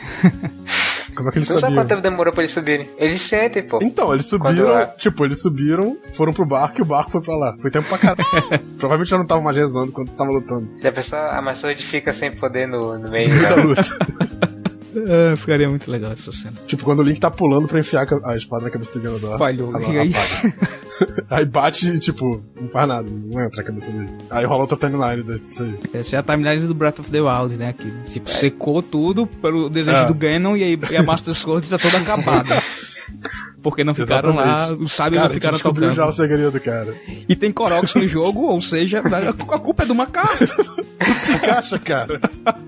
Como é que eles Não sabe sabiam? quanto tempo demorou pra eles subirem. Eles sentem, pô. Então, eles subiram, Quando- tipo, eles subiram, foram pro barco e o barco foi pra lá. Foi tempo pra caralho. Provavelmente já não tava mais rezando quando tava lutando. Já pensou, a Master Sword fica sem poder no, no meio. No meio da Né? luta. É, ficaria muito legal essa cena. Tipo, quando o Link tá pulando pra enfiar a espada na cabeça do Ganondorf. Falhou. ela E aí? apaga. Aí bate e, tipo, não faz nada, não entra a cabeça dele. Aí rola outra timeline disso aí. Essa é a timeline do Breath of the Wild, né? Que, tipo, secou tudo pelo desejo É. do Ganon e, aí, e a Master Sword tá toda acabada. Porque não ficaram lá, Exatamente. os sábios Cara, não ficaram a gente descobriu tocando. já o segredo, cara. E tem Koroks no jogo, ou seja, a culpa é do macaco. Tudo se encaixa, cara.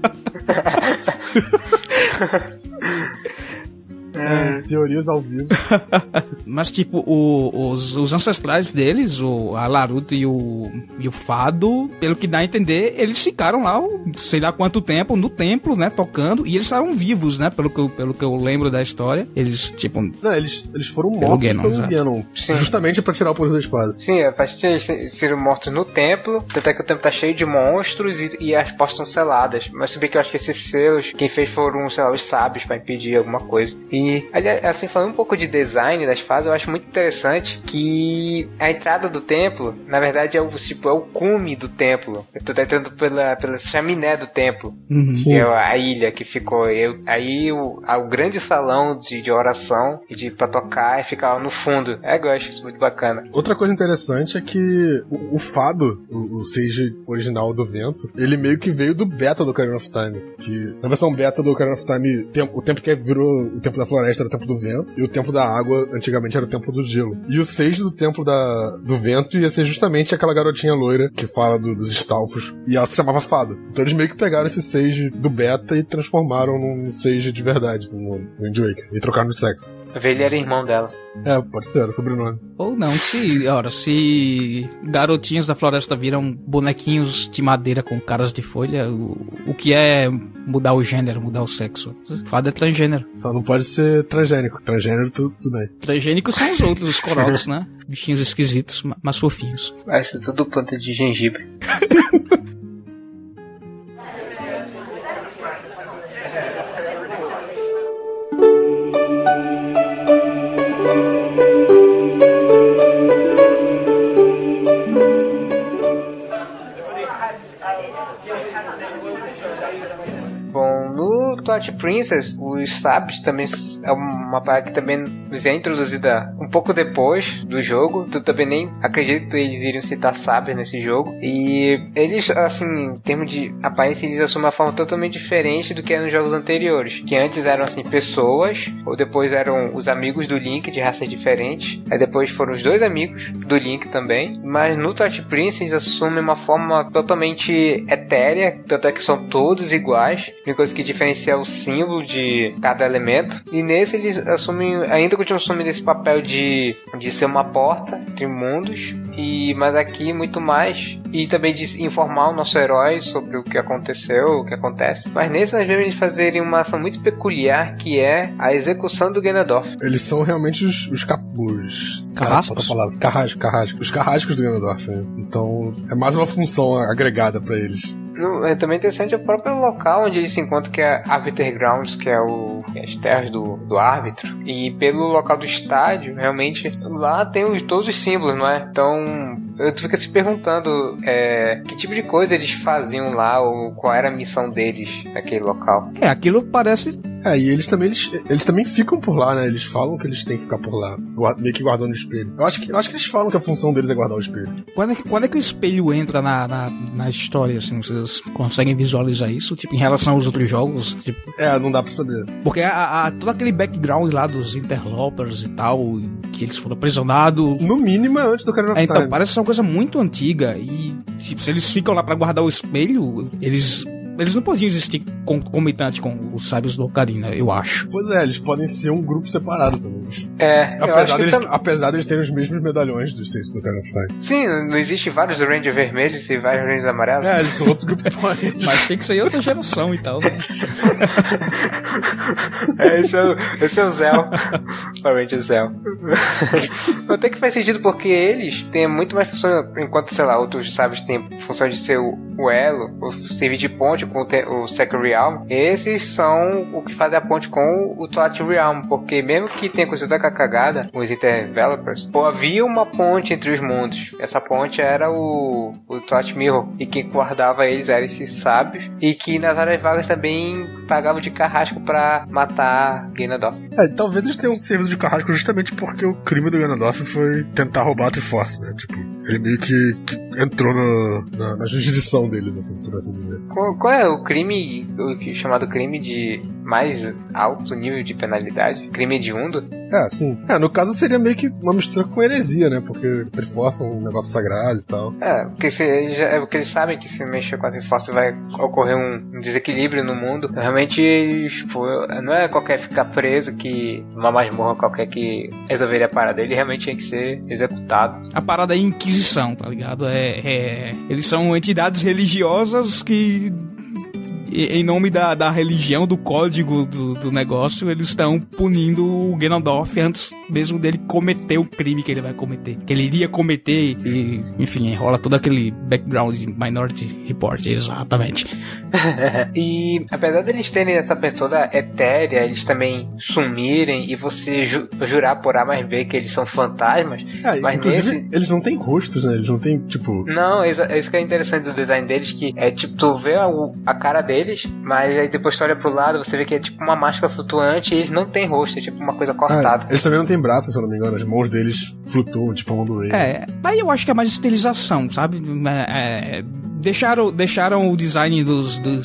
É, teorias ao vivo. Mas, tipo, o- os, os ancestrais deles, o a Laruto e o, e o Fado, pelo que dá a entender, eles ficaram lá, o- sei lá quanto tempo, no templo, né, tocando, e eles estavam vivos, né, pelo que eu, pelo que eu lembro da história. Eles, tipo, Não, eles, eles foram Pelo mortos Ganon, pelo exato. Ganon. Sim. Justamente pra tirar o poder da espada. Sim, é, faz sentido eles serem mortos no templo, até que o templo tá cheio de monstros e, e as portas são seladas. Mas se bem que eu acho que esses selos, quem fez foram, sei lá, os sábios pra impedir alguma coisa. E, aliás, assim, falando um pouco de design das fases, eu acho muito interessante que a entrada do templo, na verdade, é o, tipo, é o cume do templo. Tu tá entrando pela, pela chaminé do templo. uhum. Sim. Que é a ilha que ficou. Eu, aí o, a- o grande salão de, de oração e de pra tocar e ficar no fundo. É, eu acho isso muito bacana. Outra coisa interessante é que o, o Fado, o, o Sage original do vento, ele meio que veio do beta do Ocarina of Time. Que na versão beta do Ocarina of Time, tem- o tempo que virou o tempo da floresta, floresta era o templo do vento, e o templo da água, antigamente, era o templo do gelo. E o sage do templo da, do vento ia ser justamente aquela garotinha loira que fala do, dos Stalfos, e ela se chamava Fada. Então eles meio que pegaram esse sage do beta e transformaram num sage de verdade, no, no Wind Waker, e trocaram de sexo. Ele era irmão dela. É, pode ser, era o sobrenome. Ou não, se, ora, se garotinhos da floresta viram bonequinhos de madeira com caras de folha, o, o que é mudar o gênero, mudar o sexo? Fada é transgênero. Só não pode ser transgênico. Transgênero, tudo, tudo bem. Transgênicos são os outros, os Koroks, né? Bichinhos esquisitos, mas fofinhos. Vai ser tudo planta de gengibre. Twilight Princess, os sábios também é uma parte que também nos é introduzida um pouco depois do jogo. Tu também nem acredito que eles iriam citar sábios nesse jogo. E eles, assim, em termos de aparência, eles assumem uma forma totalmente diferente do que era nos jogos anteriores. Que antes eram, assim, pessoas, ou depois eram os amigos do Link de raças diferentes. Aí depois foram os dois amigos do Link também. Mas no Twilight Princess eles assumem uma forma totalmente etérea, tanto é que são todos iguais. A única coisa que diferencia é o símbolo de cada elemento. E nesse eles assumem, ainda continuam assumindo esse papel de, de ser uma porta entre mundos. E, mas aqui muito mais. E também de informar o nosso herói sobre o que aconteceu, o que acontece. Mas nesse nós vemos eles fazerem uma ação muito peculiar, que é a execução do Ganondorf. Eles são realmente os, os, cap, os carrascos? Carrascos, carrascos. Os carrascos do Ganondorf, né? Então é mais uma função agregada pra eles. É também interessante o próprio local onde ele se encontra, que é Arbiter Grounds, que é o, as terras do, do árbitro. E pelo local do estádio, realmente, lá tem os, todos os símbolos, não é? Então, tu fica se perguntando é, que tipo de coisa eles faziam lá, ou qual era a missão deles naquele local. É, aquilo parece... É, e eles também, eles, eles também ficam por lá, né? Eles falam que eles têm que ficar por lá, meio que guardando o espelho. Eu acho que, eu acho que eles falam que a função deles é guardar o espelho. Quando é que, quando é que o espelho entra na, na, na história, assim? Vocês conseguem visualizar isso? Tipo, em relação aos outros jogos? Tipo... É, não dá pra saber. Porque a, a, todo aquele background lá dos Interlopers e tal, que eles foram aprisionados... No mínimo é antes do Ocarina of é, Time. Então, parece ser uma coisa muito antiga. E, tipo, se eles ficam lá pra guardar o espelho, eles... Eles não podiam existir concomitante com os sábios do Ocarina, eu acho. Pois é, eles podem ser um grupo separado também. É, apesar, deles, tam... apesar deles terem os mesmos medalhões dos States do Ocarina of Time. Sim, não existe vários Ranger vermelhos e vários Rangers amarelos. É, eles são outros grupos. Mas tem que ser outra geração e tal, né? É, esse é o, esse é o Zell. Provavelmente o Zell. Até que faz sentido, porque eles têm muito mais função, enquanto, sei lá, outros sábios têm função de ser o, o elo, ou servir de ponte com o, o Sacred Realm. Esses são o que fazem a ponte com o Twilight Realm, porque mesmo que tenha acontecido a cagada com os Interdevelopers, pô, havia uma ponte entre os mundos. Essa ponte era o, o Twilight Mirror, e quem guardava eles eram esses sábios, e que nas áreas vagas também pagavam de carrasco pra matar Ganondorf. É, talvez eles tenham servido de carrasco justamente porque o crime do Ganondorf foi tentar roubar a Triforce, né? Tipo, ele meio que, que entrou no, na, na jurisdição deles, assim, por assim dizer. Qual, qual é o crime, o chamado crime de mais alto nível de penalidade? Crime hediondo? É, sim. É, no caso seria meio que uma mistura com heresia, né? Porque Triforce é um negócio sagrado e tal. É, porque, se, é porque eles sabem que se mexer com a Triforce vai ocorrer um, um desequilíbrio no mundo. Então, realmente, tipo, não é qualquer ficar preso que uma masmorra qualquer que resolveria a parada. Ele realmente tinha que ser executado. A parada é Inquisição, tá ligado? É, é, eles são entidades religiosas que, em nome da, da religião, do código do, do negócio, eles estão punindo o Ganondorf antes mesmo dele cometer o crime que ele vai cometer, que ele iria cometer, e, enfim, enrola todo aquele background de Minority Report, exatamente. E apesar deles terem essa pessoa toda etérea, eles também sumirem e você ju- jurar por A mais B que eles são fantasmas. É, mas inclusive, nesse... eles não têm rostos, né? Eles não têm, tipo... Não, isso, isso que é interessante do design deles, que é tipo, tu vê a, a cara deles, mas aí depois tu olha pro lado, você vê que é tipo uma máscara flutuante e eles não têm rosto, é tipo uma coisa cortada. Ah, eles também não têm braços, se eu não me engano, as mãos deles flutuam, tipo a mão do rei. É, aí eu acho que é mais estilização, sabe? É, é, deixaram, deixaram o design dos, dos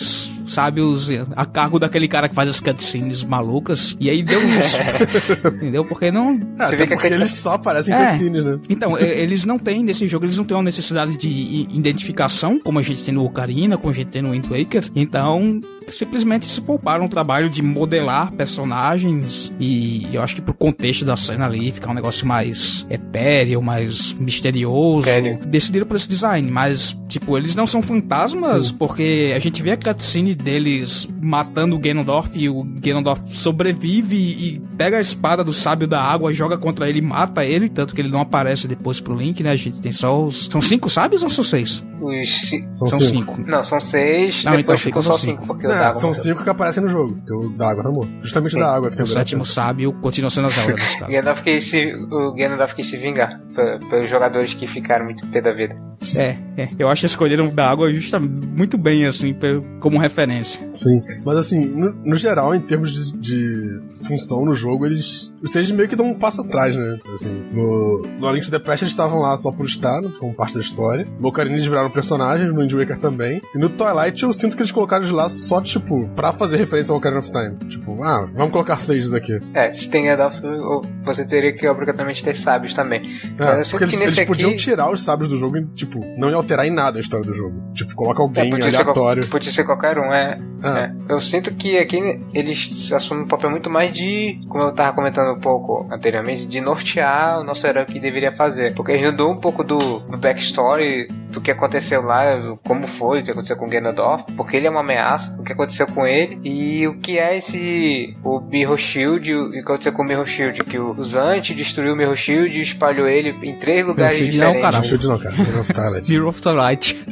sábios a cargo daquele cara que faz as cutscenes malucas, e aí deu isso. Entendeu? Porque não... Ah, até porque eles só aparecem em é. cutscenes, né? Então, eles não têm, nesse jogo, eles não têm uma necessidade de identificação, como a gente tem no Ocarina, como a gente tem no Wind Waker. Então, simplesmente se pouparam o trabalho de modelar personagens, e eu acho que pro contexto da cena ali, ficar um negócio mais etéreo, mais misterioso, Sério? decidiram por esse design, mas, tipo, eles não são fantasmas, Sim. porque a gente vê a cutscene deles matando o Ganondorf, e o Ganondorf sobrevive e pega a espada do Sábio da Água, joga contra ele e mata ele, tanto que ele não aparece depois pro Link, né? A gente tem só os... São cinco sábios ou são seis? Os ci... São, são cinco. cinco. Não, são seis, não, depois então, ficou só cinco, cinco porque não, o da água são morreu. cinco que aparecem no jogo, porque o da água tá morto. Justamente Sim. da água que tem o sétimo sábio continua sendo a Zelda desse cara. Gandalf quis se, o Gandalf quis se vingar pelos jogadores que ficaram muito pé da vida. É, é, eu acho que escolheram da água justamente muito bem, assim, como referência. Sim, mas assim, no, no geral, em termos de, de função no jogo, eles... Vocês meio que dão um passo atrás, né? Assim, no, no A Link to the Past eles estavam lá só por estar, como parte da história. No Ocarina eles viraram personagens, no Wind Waker também. E no Twilight eu sinto que eles colocaram eles lá só, tipo, pra fazer referência ao Ocarina of Time. Tipo, ah, vamos colocar sages aqui. É, se tem Gandalf, você teria que obrigatoriamente ter sábios também. É, porque eles, eles aqui... podiam tirar os sábios do jogo e, tipo, não ia alterar em nada a história do jogo. Tipo, coloca alguém é, aleatório. Ser, podia ser qualquer um, é, é. é. Eu sinto que aqui eles assumem um papel muito mais de, como eu tava comentando um pouco anteriormente, de nortear o nosso herói que deveria fazer. Porque eles mudou um pouco do, do backstory, do que aconteceu lá, como foi, o que aconteceu com o Ganondorf, porque ele é uma ameaça, o que aconteceu com ele, e o que é esse, o Mirror Shield, o que aconteceu com o Mirror Shield, que o Zant destruiu o Mirror Shield e espalhou ele em três lugares Mirror diferentes. Não, cara. Mirror Shield não, cara. Mirror of Twilight. Mirror of Twilight.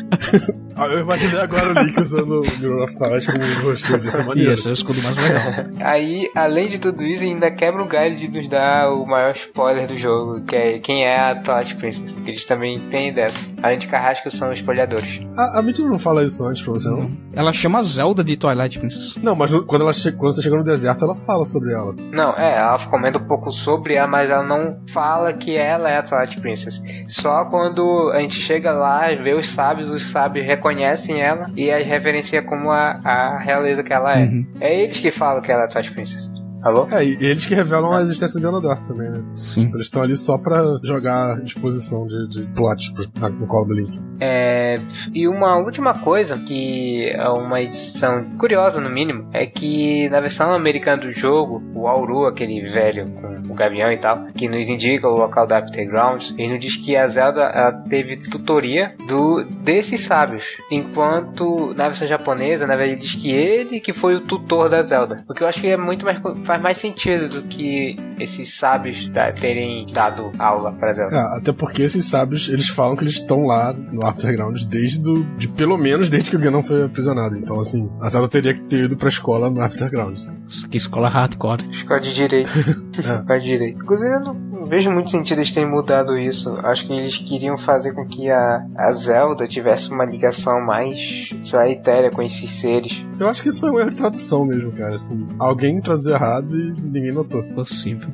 Eu imaginei agora o Link usando o Mirror of Twilight como Mirror Shield, dessa maneira. Isso, é o escudo mais legal. Aí, além de tudo isso, ainda quebra o galho de nos dar o maior spoiler do jogo, que é quem é a Twilight Princess. Eles também têm dessa. Além de Carrasco, são spoiladores. A, a Mitchell não fala isso antes pra você, não? não? Ela chama Zelda de Twilight Princess. Não, mas no, quando, ela che- quando você chega no deserto, ela fala sobre ela. Não, é, ela comenta um pouco sobre ela, mas ela não fala que ela é a Twilight Princess. Só quando a gente chega lá e vê os sábios, os sábios reconhecem ela e a reverencia como a, a realeza que ela é. Uhum. É eles que falam que ela é a Twilight Princess. Alô? É, e eles que revelam ah. a existência de Ganondorf também, né? Sim. Eles estão ali só pra jogar exposição de, de plot tipo, no colo do Link. É, e uma última coisa, que é uma edição curiosa no mínimo, é que na versão americana do jogo, o Auru, aquele velho com o gavião e tal, que nos indica o local da Aftergrounds, ele nos diz que a Zelda ela teve tutoria do, desses sábios, enquanto na versão japonesa, na verdade, ele diz que ele que foi o tutor da Zelda, porque eu acho que é muito mais, faz mais sentido do que esses sábios da, terem dado aula pra Zelda. É, até porque esses sábios, eles falam que eles estão lá no Aftergrounds desde do, de pelo menos desde que o Ganon foi aprisionado. Então, assim, a Zelda teria que ter ido pra escola no Aftergrounds. Que escola hardcore. Escola de direito. é. Escola de direito. Inclusive, eu não vejo muito sentido eles terem mudado isso. Acho que eles queriam fazer com que a, a Zelda tivesse uma ligação mais, sei lá, etérea com esses seres. Eu acho que isso foi um erro de tradução mesmo, cara. Assim, alguém traduziu errado e ninguém notou. Possível.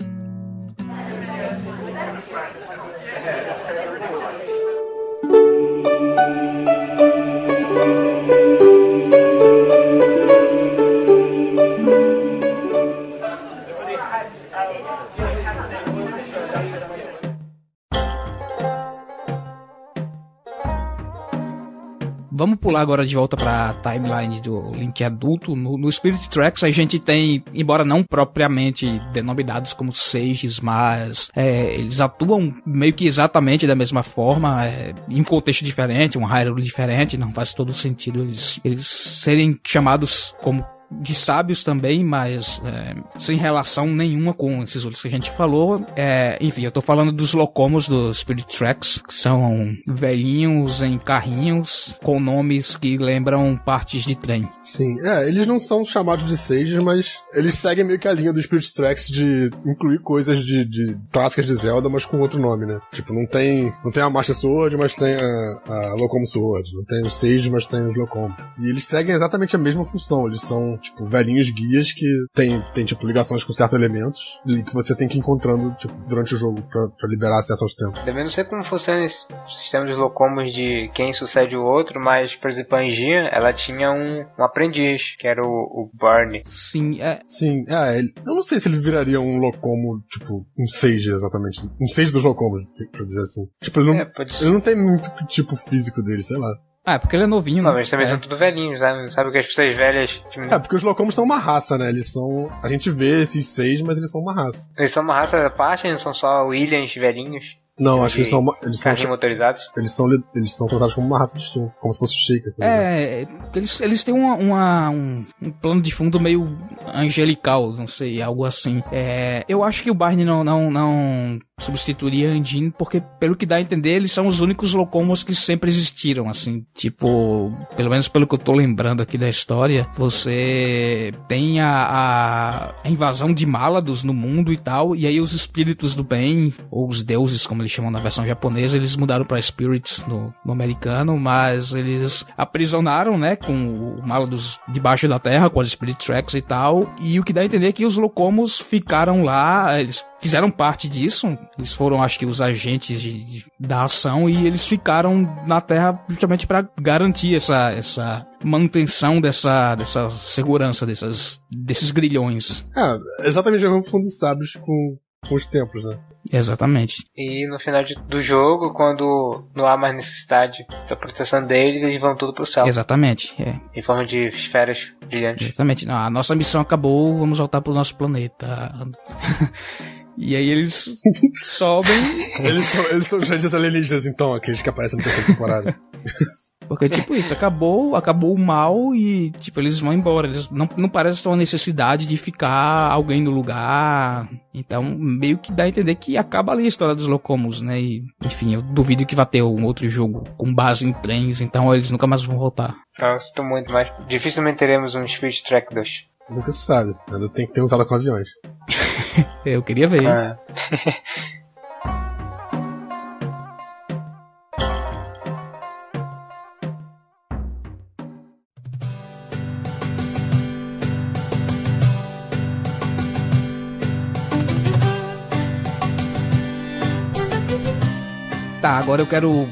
Vamos pular agora de volta pra timeline do Link adulto. No, no Spirit Tracks a gente tem, embora não propriamente denominados como sages, mas é, eles atuam meio que exatamente da mesma forma, é, em um contexto diferente, um Hyrule diferente, não faz todo sentido eles, eles serem chamados como de sábios também, mas é, sem relação nenhuma com esses outros que a gente falou. É, enfim, eu tô falando dos locomos do Spirit Tracks, que são velhinhos em carrinhos com nomes que lembram partes de trem. Sim, é, eles não são chamados de sages, mas eles seguem meio que a linha do Spirit Tracks de incluir coisas de, de clássicas de Zelda, mas com outro nome, né? Tipo, não tem, não tem a Master Sword, mas tem a, a Locom Sword. Não tem os sages, mas tem os Locom. E eles seguem exatamente a mesma função. Eles são tipo, velhinhos guias que tem, tem tipo, ligações com certos elementos e que você tem que ir encontrando, tipo, durante o jogo pra, pra liberar acesso aos templos. Também não sei como funciona esse sistema de locomos de quem sucede o outro, mas, por exemplo, a Angia, ela tinha um, um aprendiz, que era o, o Barney. Sim, é... Sim, é, ele, eu não sei se ele viraria um locomo, tipo, um Sage exatamente. Um Sage dos locomos, pra dizer assim. Tipo, ele não, É, pode ser. ele não tem muito tipo físico dele, sei lá. Ah, é porque ele é novinho, Não, né? mas também é. são tudo velhinhos, né? Sabe que as pessoas velhas... É, porque os locomos são uma raça, né? Eles são... A gente vê esses Sage, mas eles são uma raça. Eles são uma raça da parte, não são só Williams velhinhos? Não, acho que eles são... Uma, eles são carrinhos motorizados? Eles são, eles são tratados como uma raça distinta, como se fosse o Shaker. É, eles, eles têm uma, uma, um, um plano de fundo meio angelical, não sei, algo assim. É, eu acho que o Barney não, não, não substituiria a Anjin, porque, pelo que dá a entender, eles são os únicos locomos que sempre existiram, assim. Tipo, pelo menos pelo que eu tô lembrando aqui da história, você tem a, a invasão de Malados no mundo e tal, e aí os espíritos do bem, ou os deuses, como eles chamam na versão japonesa, eles mudaram pra Spirits no, no americano, mas eles aprisionaram, né, com o Malados debaixo da terra, com as Spirit Tracks e tal, e o que dá a entender é que os locomos ficaram lá, eles fizeram parte disso, eles foram, acho que, os agentes de, de, da ação, e eles ficaram na Terra justamente para garantir essa, essa manutenção dessa, dessa segurança, dessas, desses grilhões. É, exatamente a mesma função dos sábios com, com os templos, né? Exatamente. E no final de, do jogo, quando não há mais necessidade da proteção deles, eles vão tudo pro céu. Exatamente, é. Em forma de esferas brilhantes. Exatamente. Não, a nossa missão acabou, vamos voltar pro nosso planeta. E aí eles sobem. Eles são, eles são agentes alienígenas, então, aqueles que aparecem na terceira temporada. Porque, tipo, isso, acabou, acabou o mal e, tipo, eles vão embora. Eles não, não parece ter uma necessidade de ficar alguém no lugar. Então, meio que dá a entender que acaba ali a história dos locomos, né? E, enfim, eu duvido que vai ter um outro jogo com base em trens, então eles nunca mais vão voltar. Então, sinto muito, mas dificilmente teremos um Spirit Track dois. Nunca se sabe. Ainda tem que ter usado com aviões. Eu queria ver. Ah. Tá, agora eu quero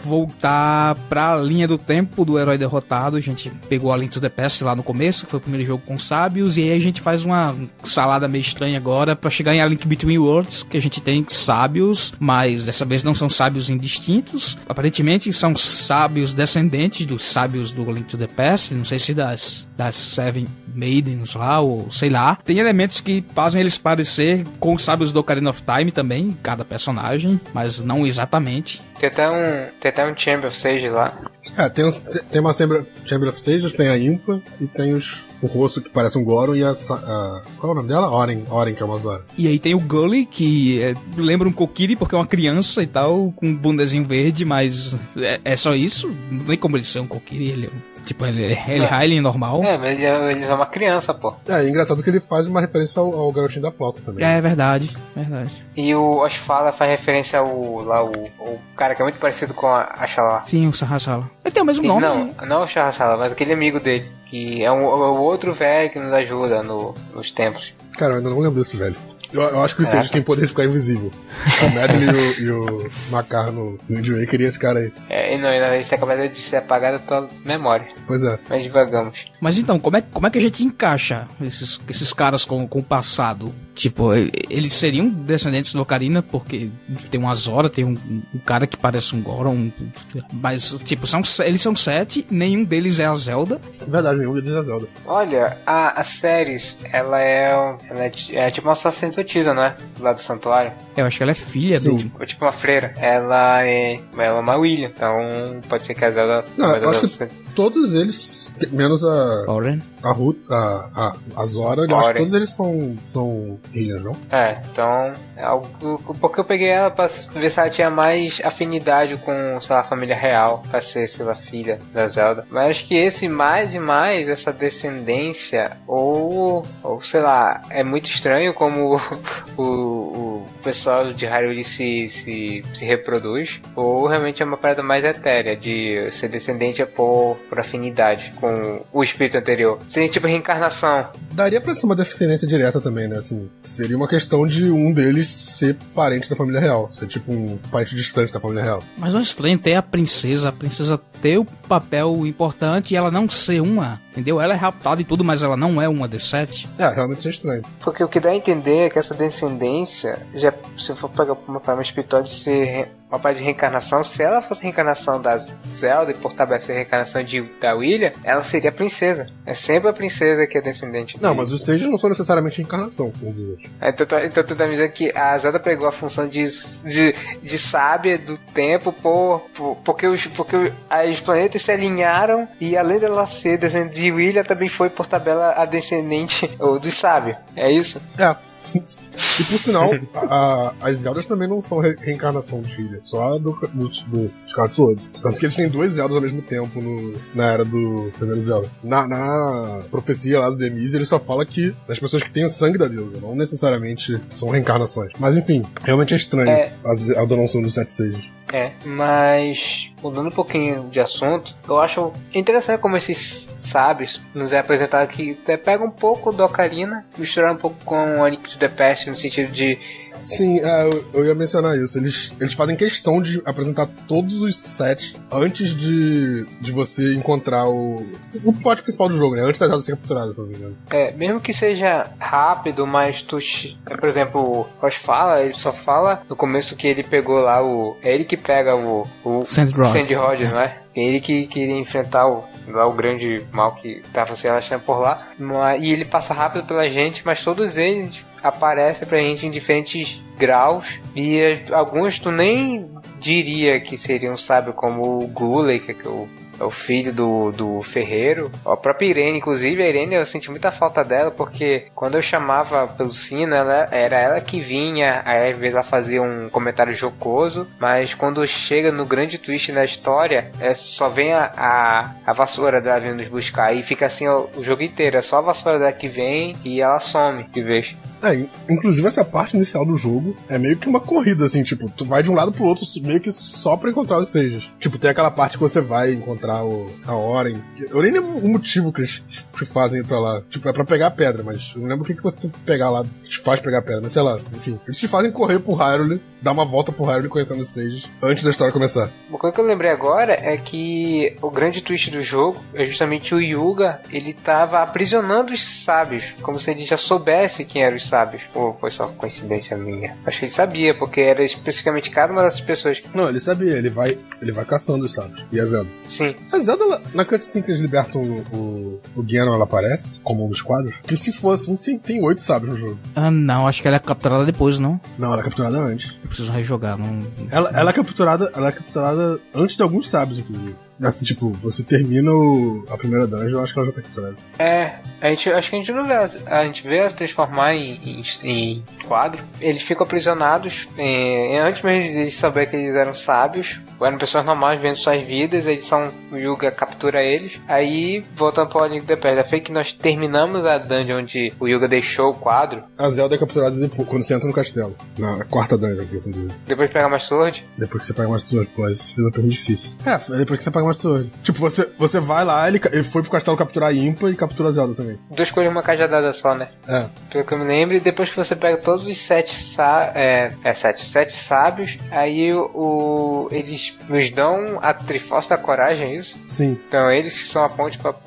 voltar pra linha do tempo do herói derrotado. A gente pegou a Link to the Past lá no começo, que foi o primeiro jogo com sábios, e aí a gente faz uma salada meio estranha agora pra chegar em A Link Between Worlds, que a gente tem sábios, mas dessa vez não são sábios indistintos. Aparentemente são sábios descendentes dos sábios do Link to the Past, não sei se das, das Seven Maidens lá, ou sei lá. Tem elementos que fazem eles parecer com os sábios do Ocarina of Time também, cada personagem, mas não exatamente. Tem até um, tem até um Chamber of Sage lá. É, tem, uns, tem uma Chamber, Chamber of Sages, tem a Impa e tem os, o rosto que parece um Goron e a, a... Qual é o nome dela? Oren, Oren, que é uma Zora. E aí tem o Gully, que é, lembra um Kokiri porque é uma criança e tal, com um bundazinho verde, mas é, é só isso? Não tem como ele ser um Kokiri, ele é tipo, ele, ele é Hylian normal. É, mas ele é, ele é uma criança, pô. É, é engraçado que ele faz uma referência ao, ao garotinho da Plauta também. É, é verdade, verdade. E o Ashfala faz referência ao, lá, o, o cara que é muito parecido com a Ashala. Sim, o Sahashala. Ele tem o mesmo E, nome. não, né? não o Ashala, mas aquele amigo dele, que é, um, é o outro velho que nos ajuda no, nos templos. Cara, eu ainda não lembro desse velho. Eu, eu acho que os Sages têm poder de ficar invisível. O Medley e o, e o Makar no Wind Waker e esse cara aí. É, e não, e não, isso é capaz de ser apagado da tua memória. Pois é. Mas devagamos. Mas então, como é, como é que a gente encaixa esses, esses caras com, com o passado? Tipo, eles seriam descendentes do Ocarina, porque tem uma Zora, tem um, um cara que parece um Goron, mas, tipo, são, eles são sete, nenhum deles é a Zelda. Verdade, nenhum deles é a Zelda. Olha, a, a Ceres, ela é, ela é, é tipo uma sacerdotisa, não é? Do lado do santuário. Eu acho que ela é filha Sim. do... Ou tipo uma freira. Ela é, ela é uma William, então pode ser que a Zelda... Não, mas eu a acho Zelda- que todos eles, menos a Oren. a Ruth, a, a, a Zora, eu acho que Oren. todos eles são, são healers, não? É, então é algo porque eu peguei ela pra ver se ela tinha mais afinidade com, sei lá, a família real, pra ser, sei lá, filha da Zelda. Mas acho que esse mais e mais, essa descendência, ou, ou sei lá, é muito estranho como o, o, pessoal de Hyrule se, se, se reproduz, ou realmente é uma parada mais etérea, de ser descendente por, por afinidade com o espírito anterior. Seria tipo reencarnação. Daria pra ser uma descendência direta também, né? Assim, seria uma questão de um deles ser parente da família real, ser tipo um parente distante da família real. Mas é estranho ter a princesa, a princesa ter o papel importante e ela não ser uma, entendeu? Ela é raptada e tudo, mas ela não é uma D sete. É, realmente é estranho. Porque o que dá a entender é que essa descendência, já se for pegar uma forma espiritual de ser uma parte de reencarnação, se ela fosse a reencarnação da Zelda e por tabela ser a reencarnação de, da William, ela seria a princesa. É sempre a princesa que é descendente. Não, mas os stages não são necessariamente reencarnação, como diz outros. Então, então tu tá me dizendo que a Zelda pegou a função de, de, de sábia do tempo por, por, porque, os, porque os planetas se alinharam e além dela ser descendente de William, também foi por tabela a descendente ou dos sábios. É isso? É. E por sinal, a, as Zeldas também não são re reencarnação de filha, só a do, do, do Skyward Sword. Tanto que eles têm dois Zeldas ao mesmo tempo no, na era do primeiro Zelda. Na, na profecia lá do Demise, ele só fala que as pessoas que têm o sangue da deusa, não necessariamente são reencarnações. Mas enfim, realmente é estranho é. a, a donação dos sete stages. É, mas mudando um pouquinho de assunto, eu acho interessante como esses sábios nos é apresentado que até pega um pouco do Ocarina, misturar um pouco com A Link to the Past, no sentido de... Sim, é, eu, eu ia mencionar isso. Eles, eles fazem questão de apresentar todos os sete antes de, de você encontrar o, o plot principal do jogo, né? Antes da Zelda ser capturada, se não me engano. É, mesmo que seja rápido, mas tu... Por exemplo, o Roche fala, ele só fala no começo que ele pegou lá o... É ele que pega o... o Sandrod, Sandrod, não é? É ele que queria enfrentar o, lá, o grande mal que tava se relaxando por lá. E ele passa rápido pela gente, mas todos eles aparecem pra gente em diferentes graus. E alguns tu nem diria que seriam, sabe, como o Guley, que é o... é o filho do, do ferreiro. A própria Irene, inclusive, a Irene eu senti muita falta dela, porque quando eu chamava pelo sino, ela, era ela que vinha, aí às vezes ela fazia um comentário jocoso, mas quando chega no grande twist da história, é, só vem a, a, a vassoura dela vindo nos buscar, e fica assim o, o jogo inteiro, é só a vassoura dela que vem e ela some de vez. É, inclusive essa parte inicial do jogo é meio que uma corrida, assim, tipo, tu vai de um lado pro outro meio que só pra encontrar os stages. Tipo, tem aquela parte que você vai encontrar o, a Oren. Eu nem lembro o motivo que eles te fazem ir pra lá. Tipo, é pra pegar a pedra, mas eu não lembro o que, que você tem que pegar lá, te faz pegar a pedra, mas sei lá, enfim. Eles te fazem correr pro Hyrule, dar uma volta pro Hyrule conhecendo os stages antes da história começar. Uma coisa que eu lembrei agora é que o grande twist do jogo é justamente o Yuga, ele tava aprisionando os sábios, como se ele já soubesse quem eram os sábios. Ou foi só coincidência minha? Acho que ele sabia, porque era especificamente cada uma dessas pessoas. Não, ele sabia, ele vai, ele vai caçando os sábios. E a Zelda? Sim. A Zelda, ela, na cutscene que eles libertam o, o, o Ganon, ela aparece como um dos quadros. Que se for assim, tem, tem oito sábios no jogo. Ah, não, acho que ela é capturada depois, não? Não, ela é capturada antes. Eu preciso rejogar, não... Ela, ela é capturada, ela é capturada antes de alguns sábios, inclusive. Assim, tipo, você termina o, a primeira dungeon, eu acho que ela já tá capturada. É, a gente, acho que a gente não vê as, a gente vê as transformar em, em, em quadro. Eles ficam aprisionados em, antes mesmo de eles saber que eles eram sábios, eram pessoas normais vivendo suas vidas, eles são, o Yuga captura eles. Aí, voltando para o Link to the Past, foi que nós terminamos a dungeon onde o Yuga deixou o quadro. A Zelda é capturada depois, quando você entra no castelo, na quarta dungeon, por assim dizer. Depois de pegar mais sword? Depois que você pega mais sword, pô, isso fez uma pergunta difícil. É, depois que você pega mais sword. Tipo, você, você vai lá, ele, ele foi pro castelo capturar a Impa e captura a Zelda também. Duas coisas uma cajadada só, né? É. Pelo que eu me lembro, e depois que você pega todos os sete sá- é, é, sete, sete sábios, aí o, o, eles nos dão a Triforce da Coragem, é isso? Sim. Então eles que são a ponte pra,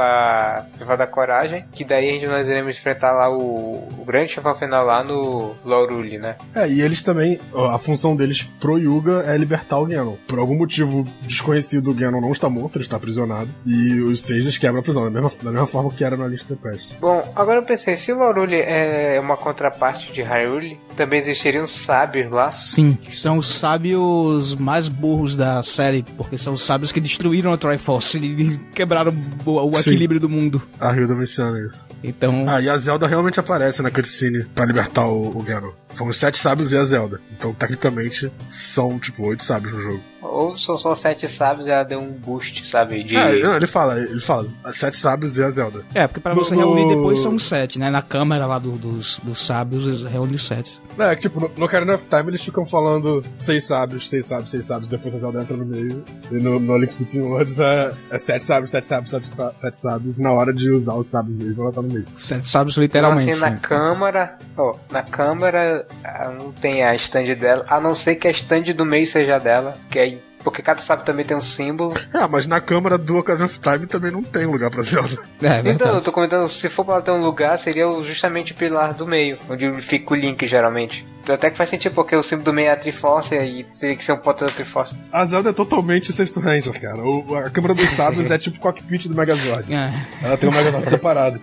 pra Triforce da Coragem, que daí a gente, nós iremos enfrentar lá o, o grande chefão final lá no Lorule, né? É, e eles também, a função deles pro Yuga é libertar o Ganon. Por algum motivo desconhecido, o Ganon não está morto, ele está aprisionado, e os Sages quebram a prisão, da mesma, da mesma forma que era na lista de Pest. Bom, agora eu pensei, se Lorule é uma contraparte de Hyrule, também existiriam sábios lá? Sim, são os sábios mais burros da série, porque são os sábios que destruíram a Triforce e quebraram o, o equilíbrio do mundo. A Hilda menciona isso. Então... Ah, e a Zelda realmente aparece na cutscene pra libertar o, o Ganon. São os sete sábios e a Zelda. Então, tecnicamente, são, tipo, oito sábios no jogo. Ou são só sete sábios e ela deu um boost, sabe? De... É, não, ele fala, ele fala, sete sábios e a Zelda. É, porque pra você no... reunir depois são sete, né? Na câmera lá do, dos, dos sábios, reúne os sete. É, tipo, no, no Ocarina of Time eles ficam falando seis sábios, seis sábios, seis sábios, depois a Zelda entra no meio. E no, no Link Between Worlds é, é sete sábios, sete sábios, sete, sá- sete sábios. Na hora de usar os sábios mesmo, ela tá no meio. Sete sábios literalmente. Então, assim, na câmara, ó, na câmara não tem a stand dela, a não ser que a stand do meio seja dela, que aí, porque cada sábio também tem um símbolo. Ah, mas na câmara do Ocarina of Time também não tem lugar pra Zelda. É, Então, eu tô comentando, se for pra ela ter um lugar, seria o- justamente o pilar do meio, onde fica o Link, geralmente. Então, até que faz sentido, porque o símbolo do meio é a Triforce, e teria que ser um ponto da Triforce. A Zelda é totalmente Sexto Ranger, cara. O, a câmara dos sábios é tipo o cockpit do Megazord. É. Ela tem um Megazord separado.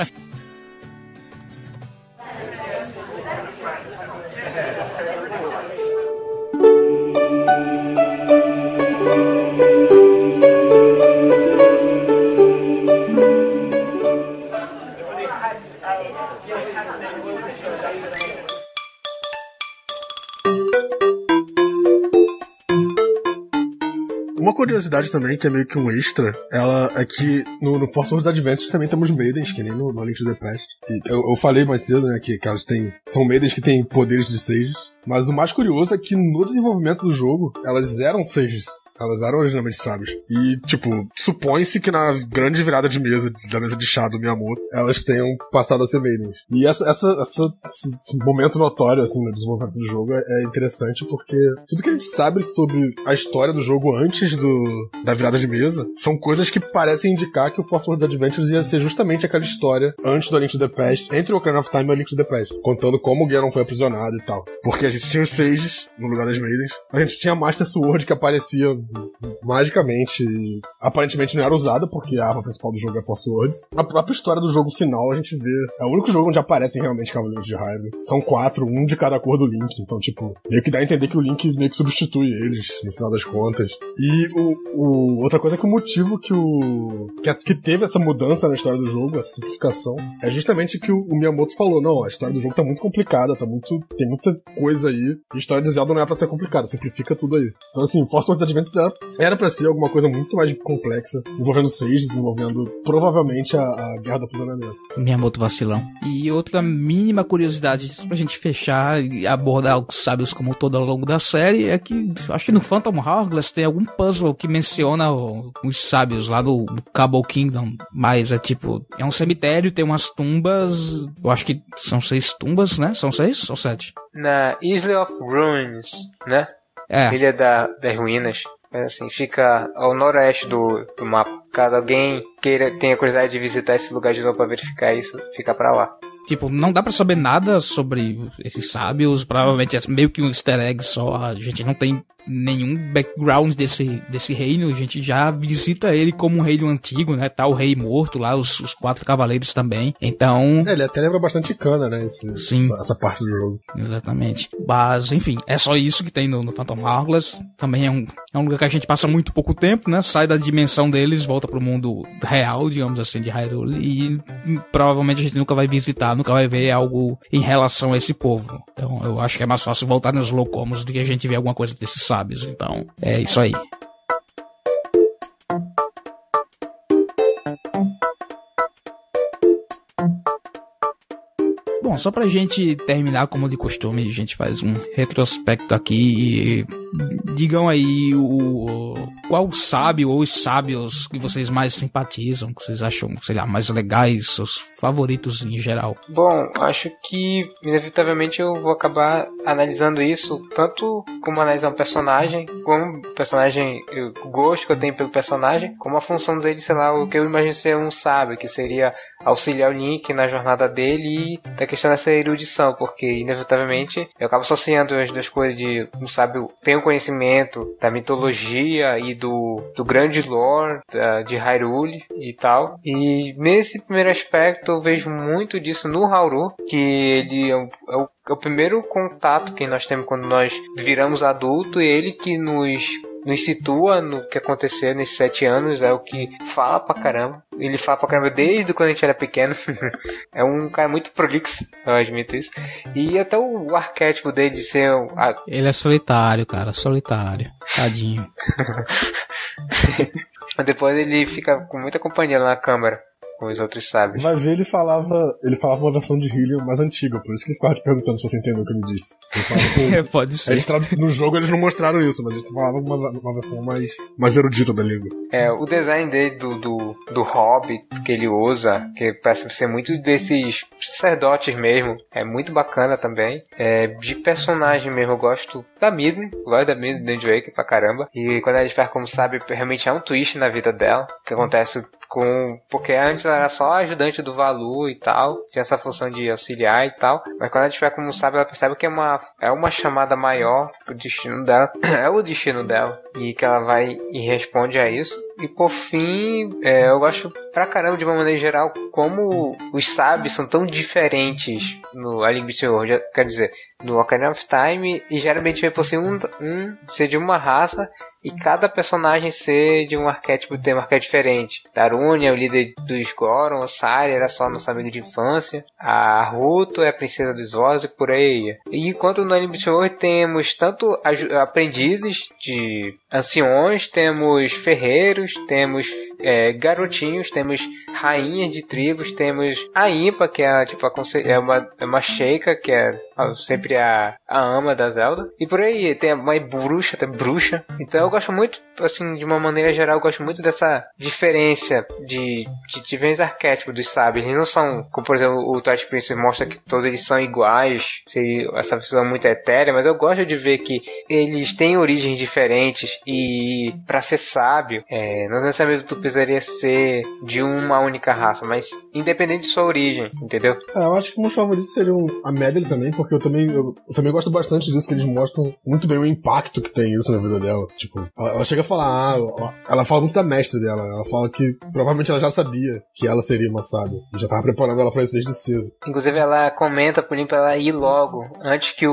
Uma curiosidade também, que é meio que um extra, ela é que no, no Force Wars Adventures também temos Maidens, que nem no, no Link to the Past. E eu, eu falei mais cedo, né, que, que elas têm, são Maidens que têm poderes de Sages. Mas o mais curioso é que no desenvolvimento do jogo, elas eram Sages. Elas eram originalmente sábios. E, tipo, supõe-se que na grande virada de mesa, da mesa de chá do Miyamoto, elas tenham passado a ser Maidens. E essa, essa, essa, esse momento notório, assim, no desenvolvimento do jogo é, é interessante porque tudo que a gente sabe sobre a história do jogo antes do, da virada de mesa são coisas que parecem indicar que o Force Wars Adventures ia ser justamente aquela história antes do A Link to the Past, entre o Ocarina of Time e o A Link to the Past, contando como o Ganon foi aprisionado e tal. Porque a gente tinha os Sages no lugar das Maidens, a gente tinha a Master Sword que aparecia magicamente, aparentemente não era usada porque a arma principal do jogo é Force Words. A própria história do jogo final a gente vê, é o único jogo onde aparecem realmente Cavaleiros de Hyrule. São quatro, um de cada cor do Link, então tipo, meio que dá a entender que o Link meio que substitui eles no final das contas. E o, o outra coisa é que o motivo que o que, que teve essa mudança na história do jogo, essa simplificação, é justamente que o, o Miyamoto falou, não, a história do jogo tá muito complicada, tá muito, tem muita coisa aí, e a história de Zelda não é pra ser complicada, simplifica tudo aí. Então assim, Force Wars Adventures era Era pra ser alguma coisa muito mais complexa, envolvendo Sages, envolvendo provavelmente a, a Guerra do Aprisionamento. Miyamoto vacilão. E outra mínima curiosidade pra gente fechar e abordar os sábios como todo ao longo da série é que acho que no Phantom Hourglass tem algum puzzle que menciona o, os sábios lá do, do Cobble Kingdom, mas é tipo, é um cemitério, tem umas tumbas, eu acho que são seis tumbas, né? São seis ou sete? Na Isle of Ruins, né? É. Ilha da, das Ruínas. Assim, fica ao noroeste do, do mapa. Caso alguém queira, tenha curiosidade de visitar esse lugar de novo pra verificar isso, fica pra lá. Tipo, não dá pra saber nada sobre esses sábios, provavelmente é meio que um easter egg só, a gente não tem nenhum background desse, desse reino, a gente já visita ele como um reino antigo, né, tá o rei morto lá, os, os quatro cavaleiros também, então... É, ele até lembra bastante Cana, né, esse, Sim. Essa, essa parte do jogo. Exatamente. Mas, enfim, é só isso que tem no, no Phantom Hourglass, também é um, é um lugar que a gente passa muito pouco tempo, né, sai da dimensão deles, volta pro mundo real, digamos assim, de Hyrule, e hum, provavelmente a gente nunca vai visitar, nunca vai ver algo em relação a esse povo. Então eu acho que é mais fácil voltar nos Lowcomos do que a gente ver alguma coisa desses sábios. Então é isso aí. Bom, só pra gente terminar, como de costume, a gente faz um retrospecto aqui e digam aí o, qual sábio ou os sábios que vocês mais simpatizam, que vocês acham, sei lá, mais legais, seus favoritos em geral. Bom, acho que inevitavelmente eu vou acabar analisando isso, tanto como analisar um personagem, como o personagem, o gosto que eu tenho pelo personagem, como a função dele, sei lá, o que eu imagino ser um sábio, que seria auxiliar o Link na jornada dele e da questão dessa erudição, porque inevitavelmente eu acabo associando as duas coisas de um sábio tem um conhecimento da mitologia e do, do grande lore da, de Hyrule e tal, e nesse primeiro aspecto eu vejo muito disso no Hauru, que ele é o, é o, é o primeiro contato que nós temos quando nós viramos adulto, e ele que nos nos situa no que aconteceu nesses sete anos, é o que fala pra caramba. Ele fala pra caramba desde quando a gente era pequeno. É um cara muito prolixo, eu admito isso. E até o arquétipo dele de ser... A... Ele é solitário, cara, solitário. Tadinho. Depois ele fica com muita companhia lá na câmara. com os outros sábios. Vai ver, ele falava, ele falava uma versão de Hylian mais antiga, por isso que ele ficava te perguntando se você entendeu o que ele disse. Ele com... Pode ser. Eles, no jogo eles não mostraram isso, mas eles falavam uma, uma versão mais, mais erudita da língua. É, o design dele do, do, do hobby que ele usa, que parece ser muito desses sacerdotes mesmo, é muito bacana também. É, de personagem mesmo, eu gosto da Midna, gosto da Midna do Wind Waker pra caramba. E quando a gente pega como sabe, realmente é um twist na vida dela, que acontece com... Porque antes ela era só ajudante do Valu e tal, tinha essa função de auxiliar e tal, mas quando a gente pega como sabe, ela percebe que é uma, é uma chamada maior pro destino dela, é o destino dela, e que ela vai e responde a isso. E por fim, é, eu gosto pra caramba de uma maneira geral como os sábios são tão diferentes no A Link Between Worlds, quer dizer, no Ocarina of Time, e geralmente vem por ser um, um ser de uma raça e cada personagem ser de um arquétipo, ter um arquétipo diferente. Darunia é o líder dos Goron, o Sari era só nosso amigo de infância, a Ruto é a princesa dos Oz e por aí. E enquanto no Anime World temos tanto aprendizes de anciões, temos ferreiros, temos é, garotinhos, temos rainhas de tribos, temos a Impa, que é, tipo, a, é, uma, é uma sheikha, que é sempre a, a ama da Zelda, e por aí tem uma bruxa, tem bruxa. Então eu gosto muito, assim, de uma maneira geral, eu gosto muito dessa diferença de, de diferentes arquétipos dos sábios. Eles não são, como por exemplo o Twilight Princess mostra que todos eles são iguais, se essa visão é muito etérea, mas eu gosto de ver que eles têm origens diferentes e pra ser sábio, é, não necessariamente tu precisaria ser de uma única raça, mas independente de sua origem, entendeu? É, eu acho que meus favoritos seriam a Medley também, porque eu também, eu, eu também gosto bastante disso, que eles mostram muito bem o impacto que tem isso na vida dela. Tipo, ela, ela chega a falar, ah, ela, ela fala muito da mestre dela, ela fala que provavelmente ela já sabia que ela seria uma sábia, e já tava preparando ela pra isso desde cedo. Inclusive ela comenta pro Link pra ela ir logo, antes que o,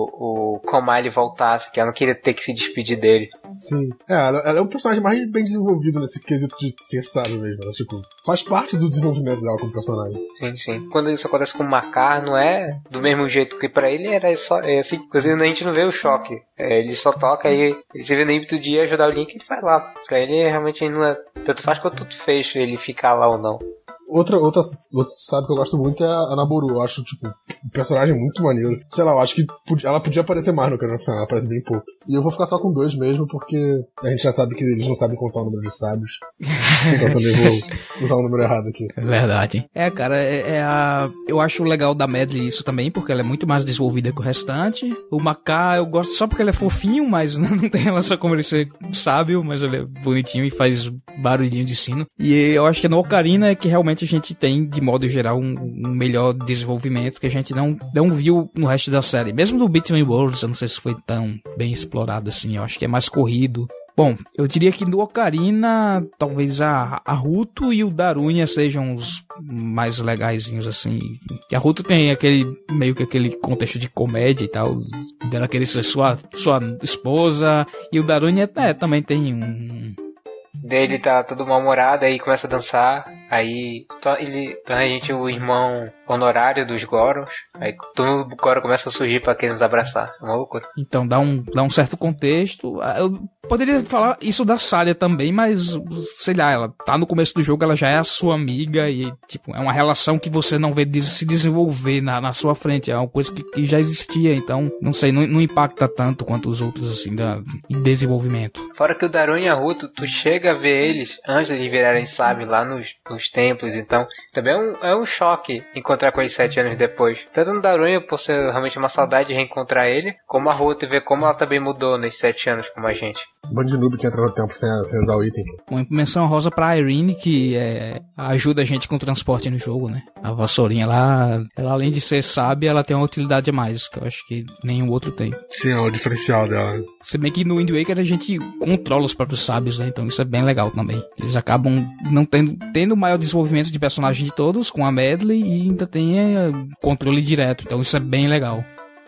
o Komali voltasse, que ela não queria ter que se despedir dele. Sim. É, ela, ela é um personagem mais bem desenvolvido nesse quesito de ser sábio mesmo. Ela, tipo, faz parte do desenvolvimento dela como personagem. Sim, sim. Quando isso acontece com o Makar, não é do mesmo jeito que pra ele era só, é assim, inclusive a gente não vê o choque. É, ele só toca e ele se vê no ímpeto de ajudar o Link, ele vai lá. Pra ele realmente não é tanto faz quanto tu fez ele ficar lá ou não. Outra, outra, outra sabe que eu gosto muito é a Naboru. Eu acho, tipo, um personagem muito maneiro. Sei lá, eu acho que podia, ela podia aparecer mais no canal final, ela aparece bem pouco. E eu vou ficar só com dois mesmo, porque a gente já sabe que eles não sabem contar o número de sábios. Então eu também vou usar o número errado aqui. É verdade. É, cara, é, é a... eu acho legal da Medley isso também, porque ela é muito mais desenvolvida que o restante. O Makar eu gosto só porque ele é fofinho, mas não tem relação com ele ser sábio, mas ele é bonitinho e faz barulhinho de sino. E eu acho que no Ocarina é que realmente a gente tem, de modo geral, um, um melhor desenvolvimento que a gente não, não viu no resto da série. Mesmo do Between Worlds, eu não sei se foi tão bem explorado assim, eu acho que é mais corrido. Bom, eu diria que no Ocarina, talvez a, a Ruto e o Darunia sejam os mais legaisinhos, assim. E a Ruto tem aquele, meio que aquele contexto de comédia e tal, dela querer ser sua, sua esposa, e o Darunia é, também tem um... Dele tá todo mal-humorado, aí começa a dançar, aí ele torna a gente o irmão honorário dos Gorons, aí todo mundo Goron começa a surgir pra querer nos abraçar, é uma loucura. Então dá um, dá um certo contexto. Eu poderia falar isso da Saria também, mas sei lá, ela tá no começo do jogo, ela já é a sua amiga e tipo, é uma relação que você não vê se desenvolver na, na sua frente, é uma coisa que, que já existia, então não sei, não, não impacta tanto quanto os outros assim, da, em desenvolvimento. Fora que o Darunia e a Ruto, tu chega a ver eles antes de eles virarem sábios lá nos, nos templos, então também é um, é um choque encontrar com eles sete anos depois. Tanto no Darunia, por ser realmente uma saudade de reencontrar ele, como a Ruto e ver como ela também mudou nesses sete anos como a gente. Bando de noob que entra no tempo sem, sem usar o item. Uma menção rosa pra Irene, que é, ajuda a gente com o transporte no jogo, né? A vassourinha lá, ela além de ser sábia, ela tem uma utilidade a mais, que eu acho que nenhum outro tem. Sim, é o diferencial dela. Se bem que no Wind Waker a gente controla os próprios sábios, né? Então isso é bem legal também. Eles acabam não tendo, tendo o maior desenvolvimento de personagem de todos, com a Medley, e ainda tem é, controle direto. Então isso é bem legal.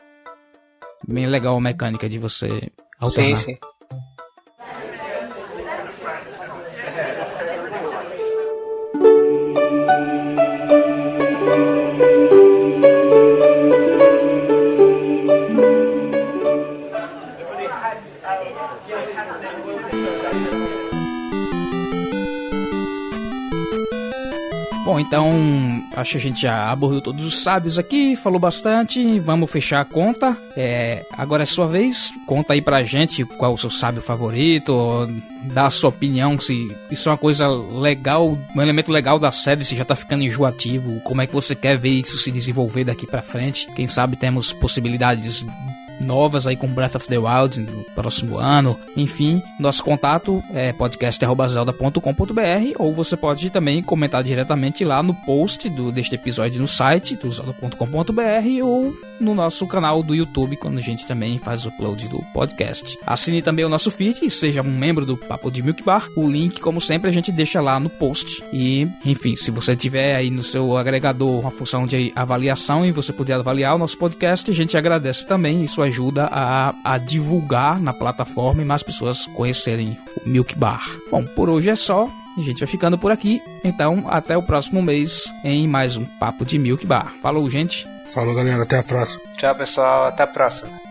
Bem legal a mecânica de você alternar. Sim, sim. Bom, então, acho que a gente já abordou todos os sábios aqui, falou bastante, vamos fechar a conta. É, agora é sua vez, conta aí pra gente qual é o seu sábio favorito, dá a sua opinião, se isso é uma coisa legal, um elemento legal da série, se já tá ficando enjoativo, como é que você quer ver isso se desenvolver daqui pra frente. Quem sabe temos possibilidades novas aí com Breath of the Wild no próximo ano. Enfim, nosso contato é podcast arroba zelda ponto com ponto b r, ou você pode também comentar diretamente lá no post do, deste episódio no site do zelda ponto com ponto b r ou no nosso canal do YouTube, quando a gente também faz o upload do podcast. Assine também o nosso feed e seja um membro do Papo de Milk Bar. O link, como sempre, a gente deixa lá no post. E, enfim, se você tiver aí no seu agregador uma função de avaliação e você puder avaliar o nosso podcast, a gente agradece também. Isso ajuda a, a divulgar na plataforma e mais pessoas conhecerem o Milk Bar. Bom, por hoje é só. A gente vai ficando por aqui. Então, até o próximo mês em mais um Papo de Milk Bar. Falou, gente! Falou, galera. Até a próxima. Tchau, pessoal. Até a próxima.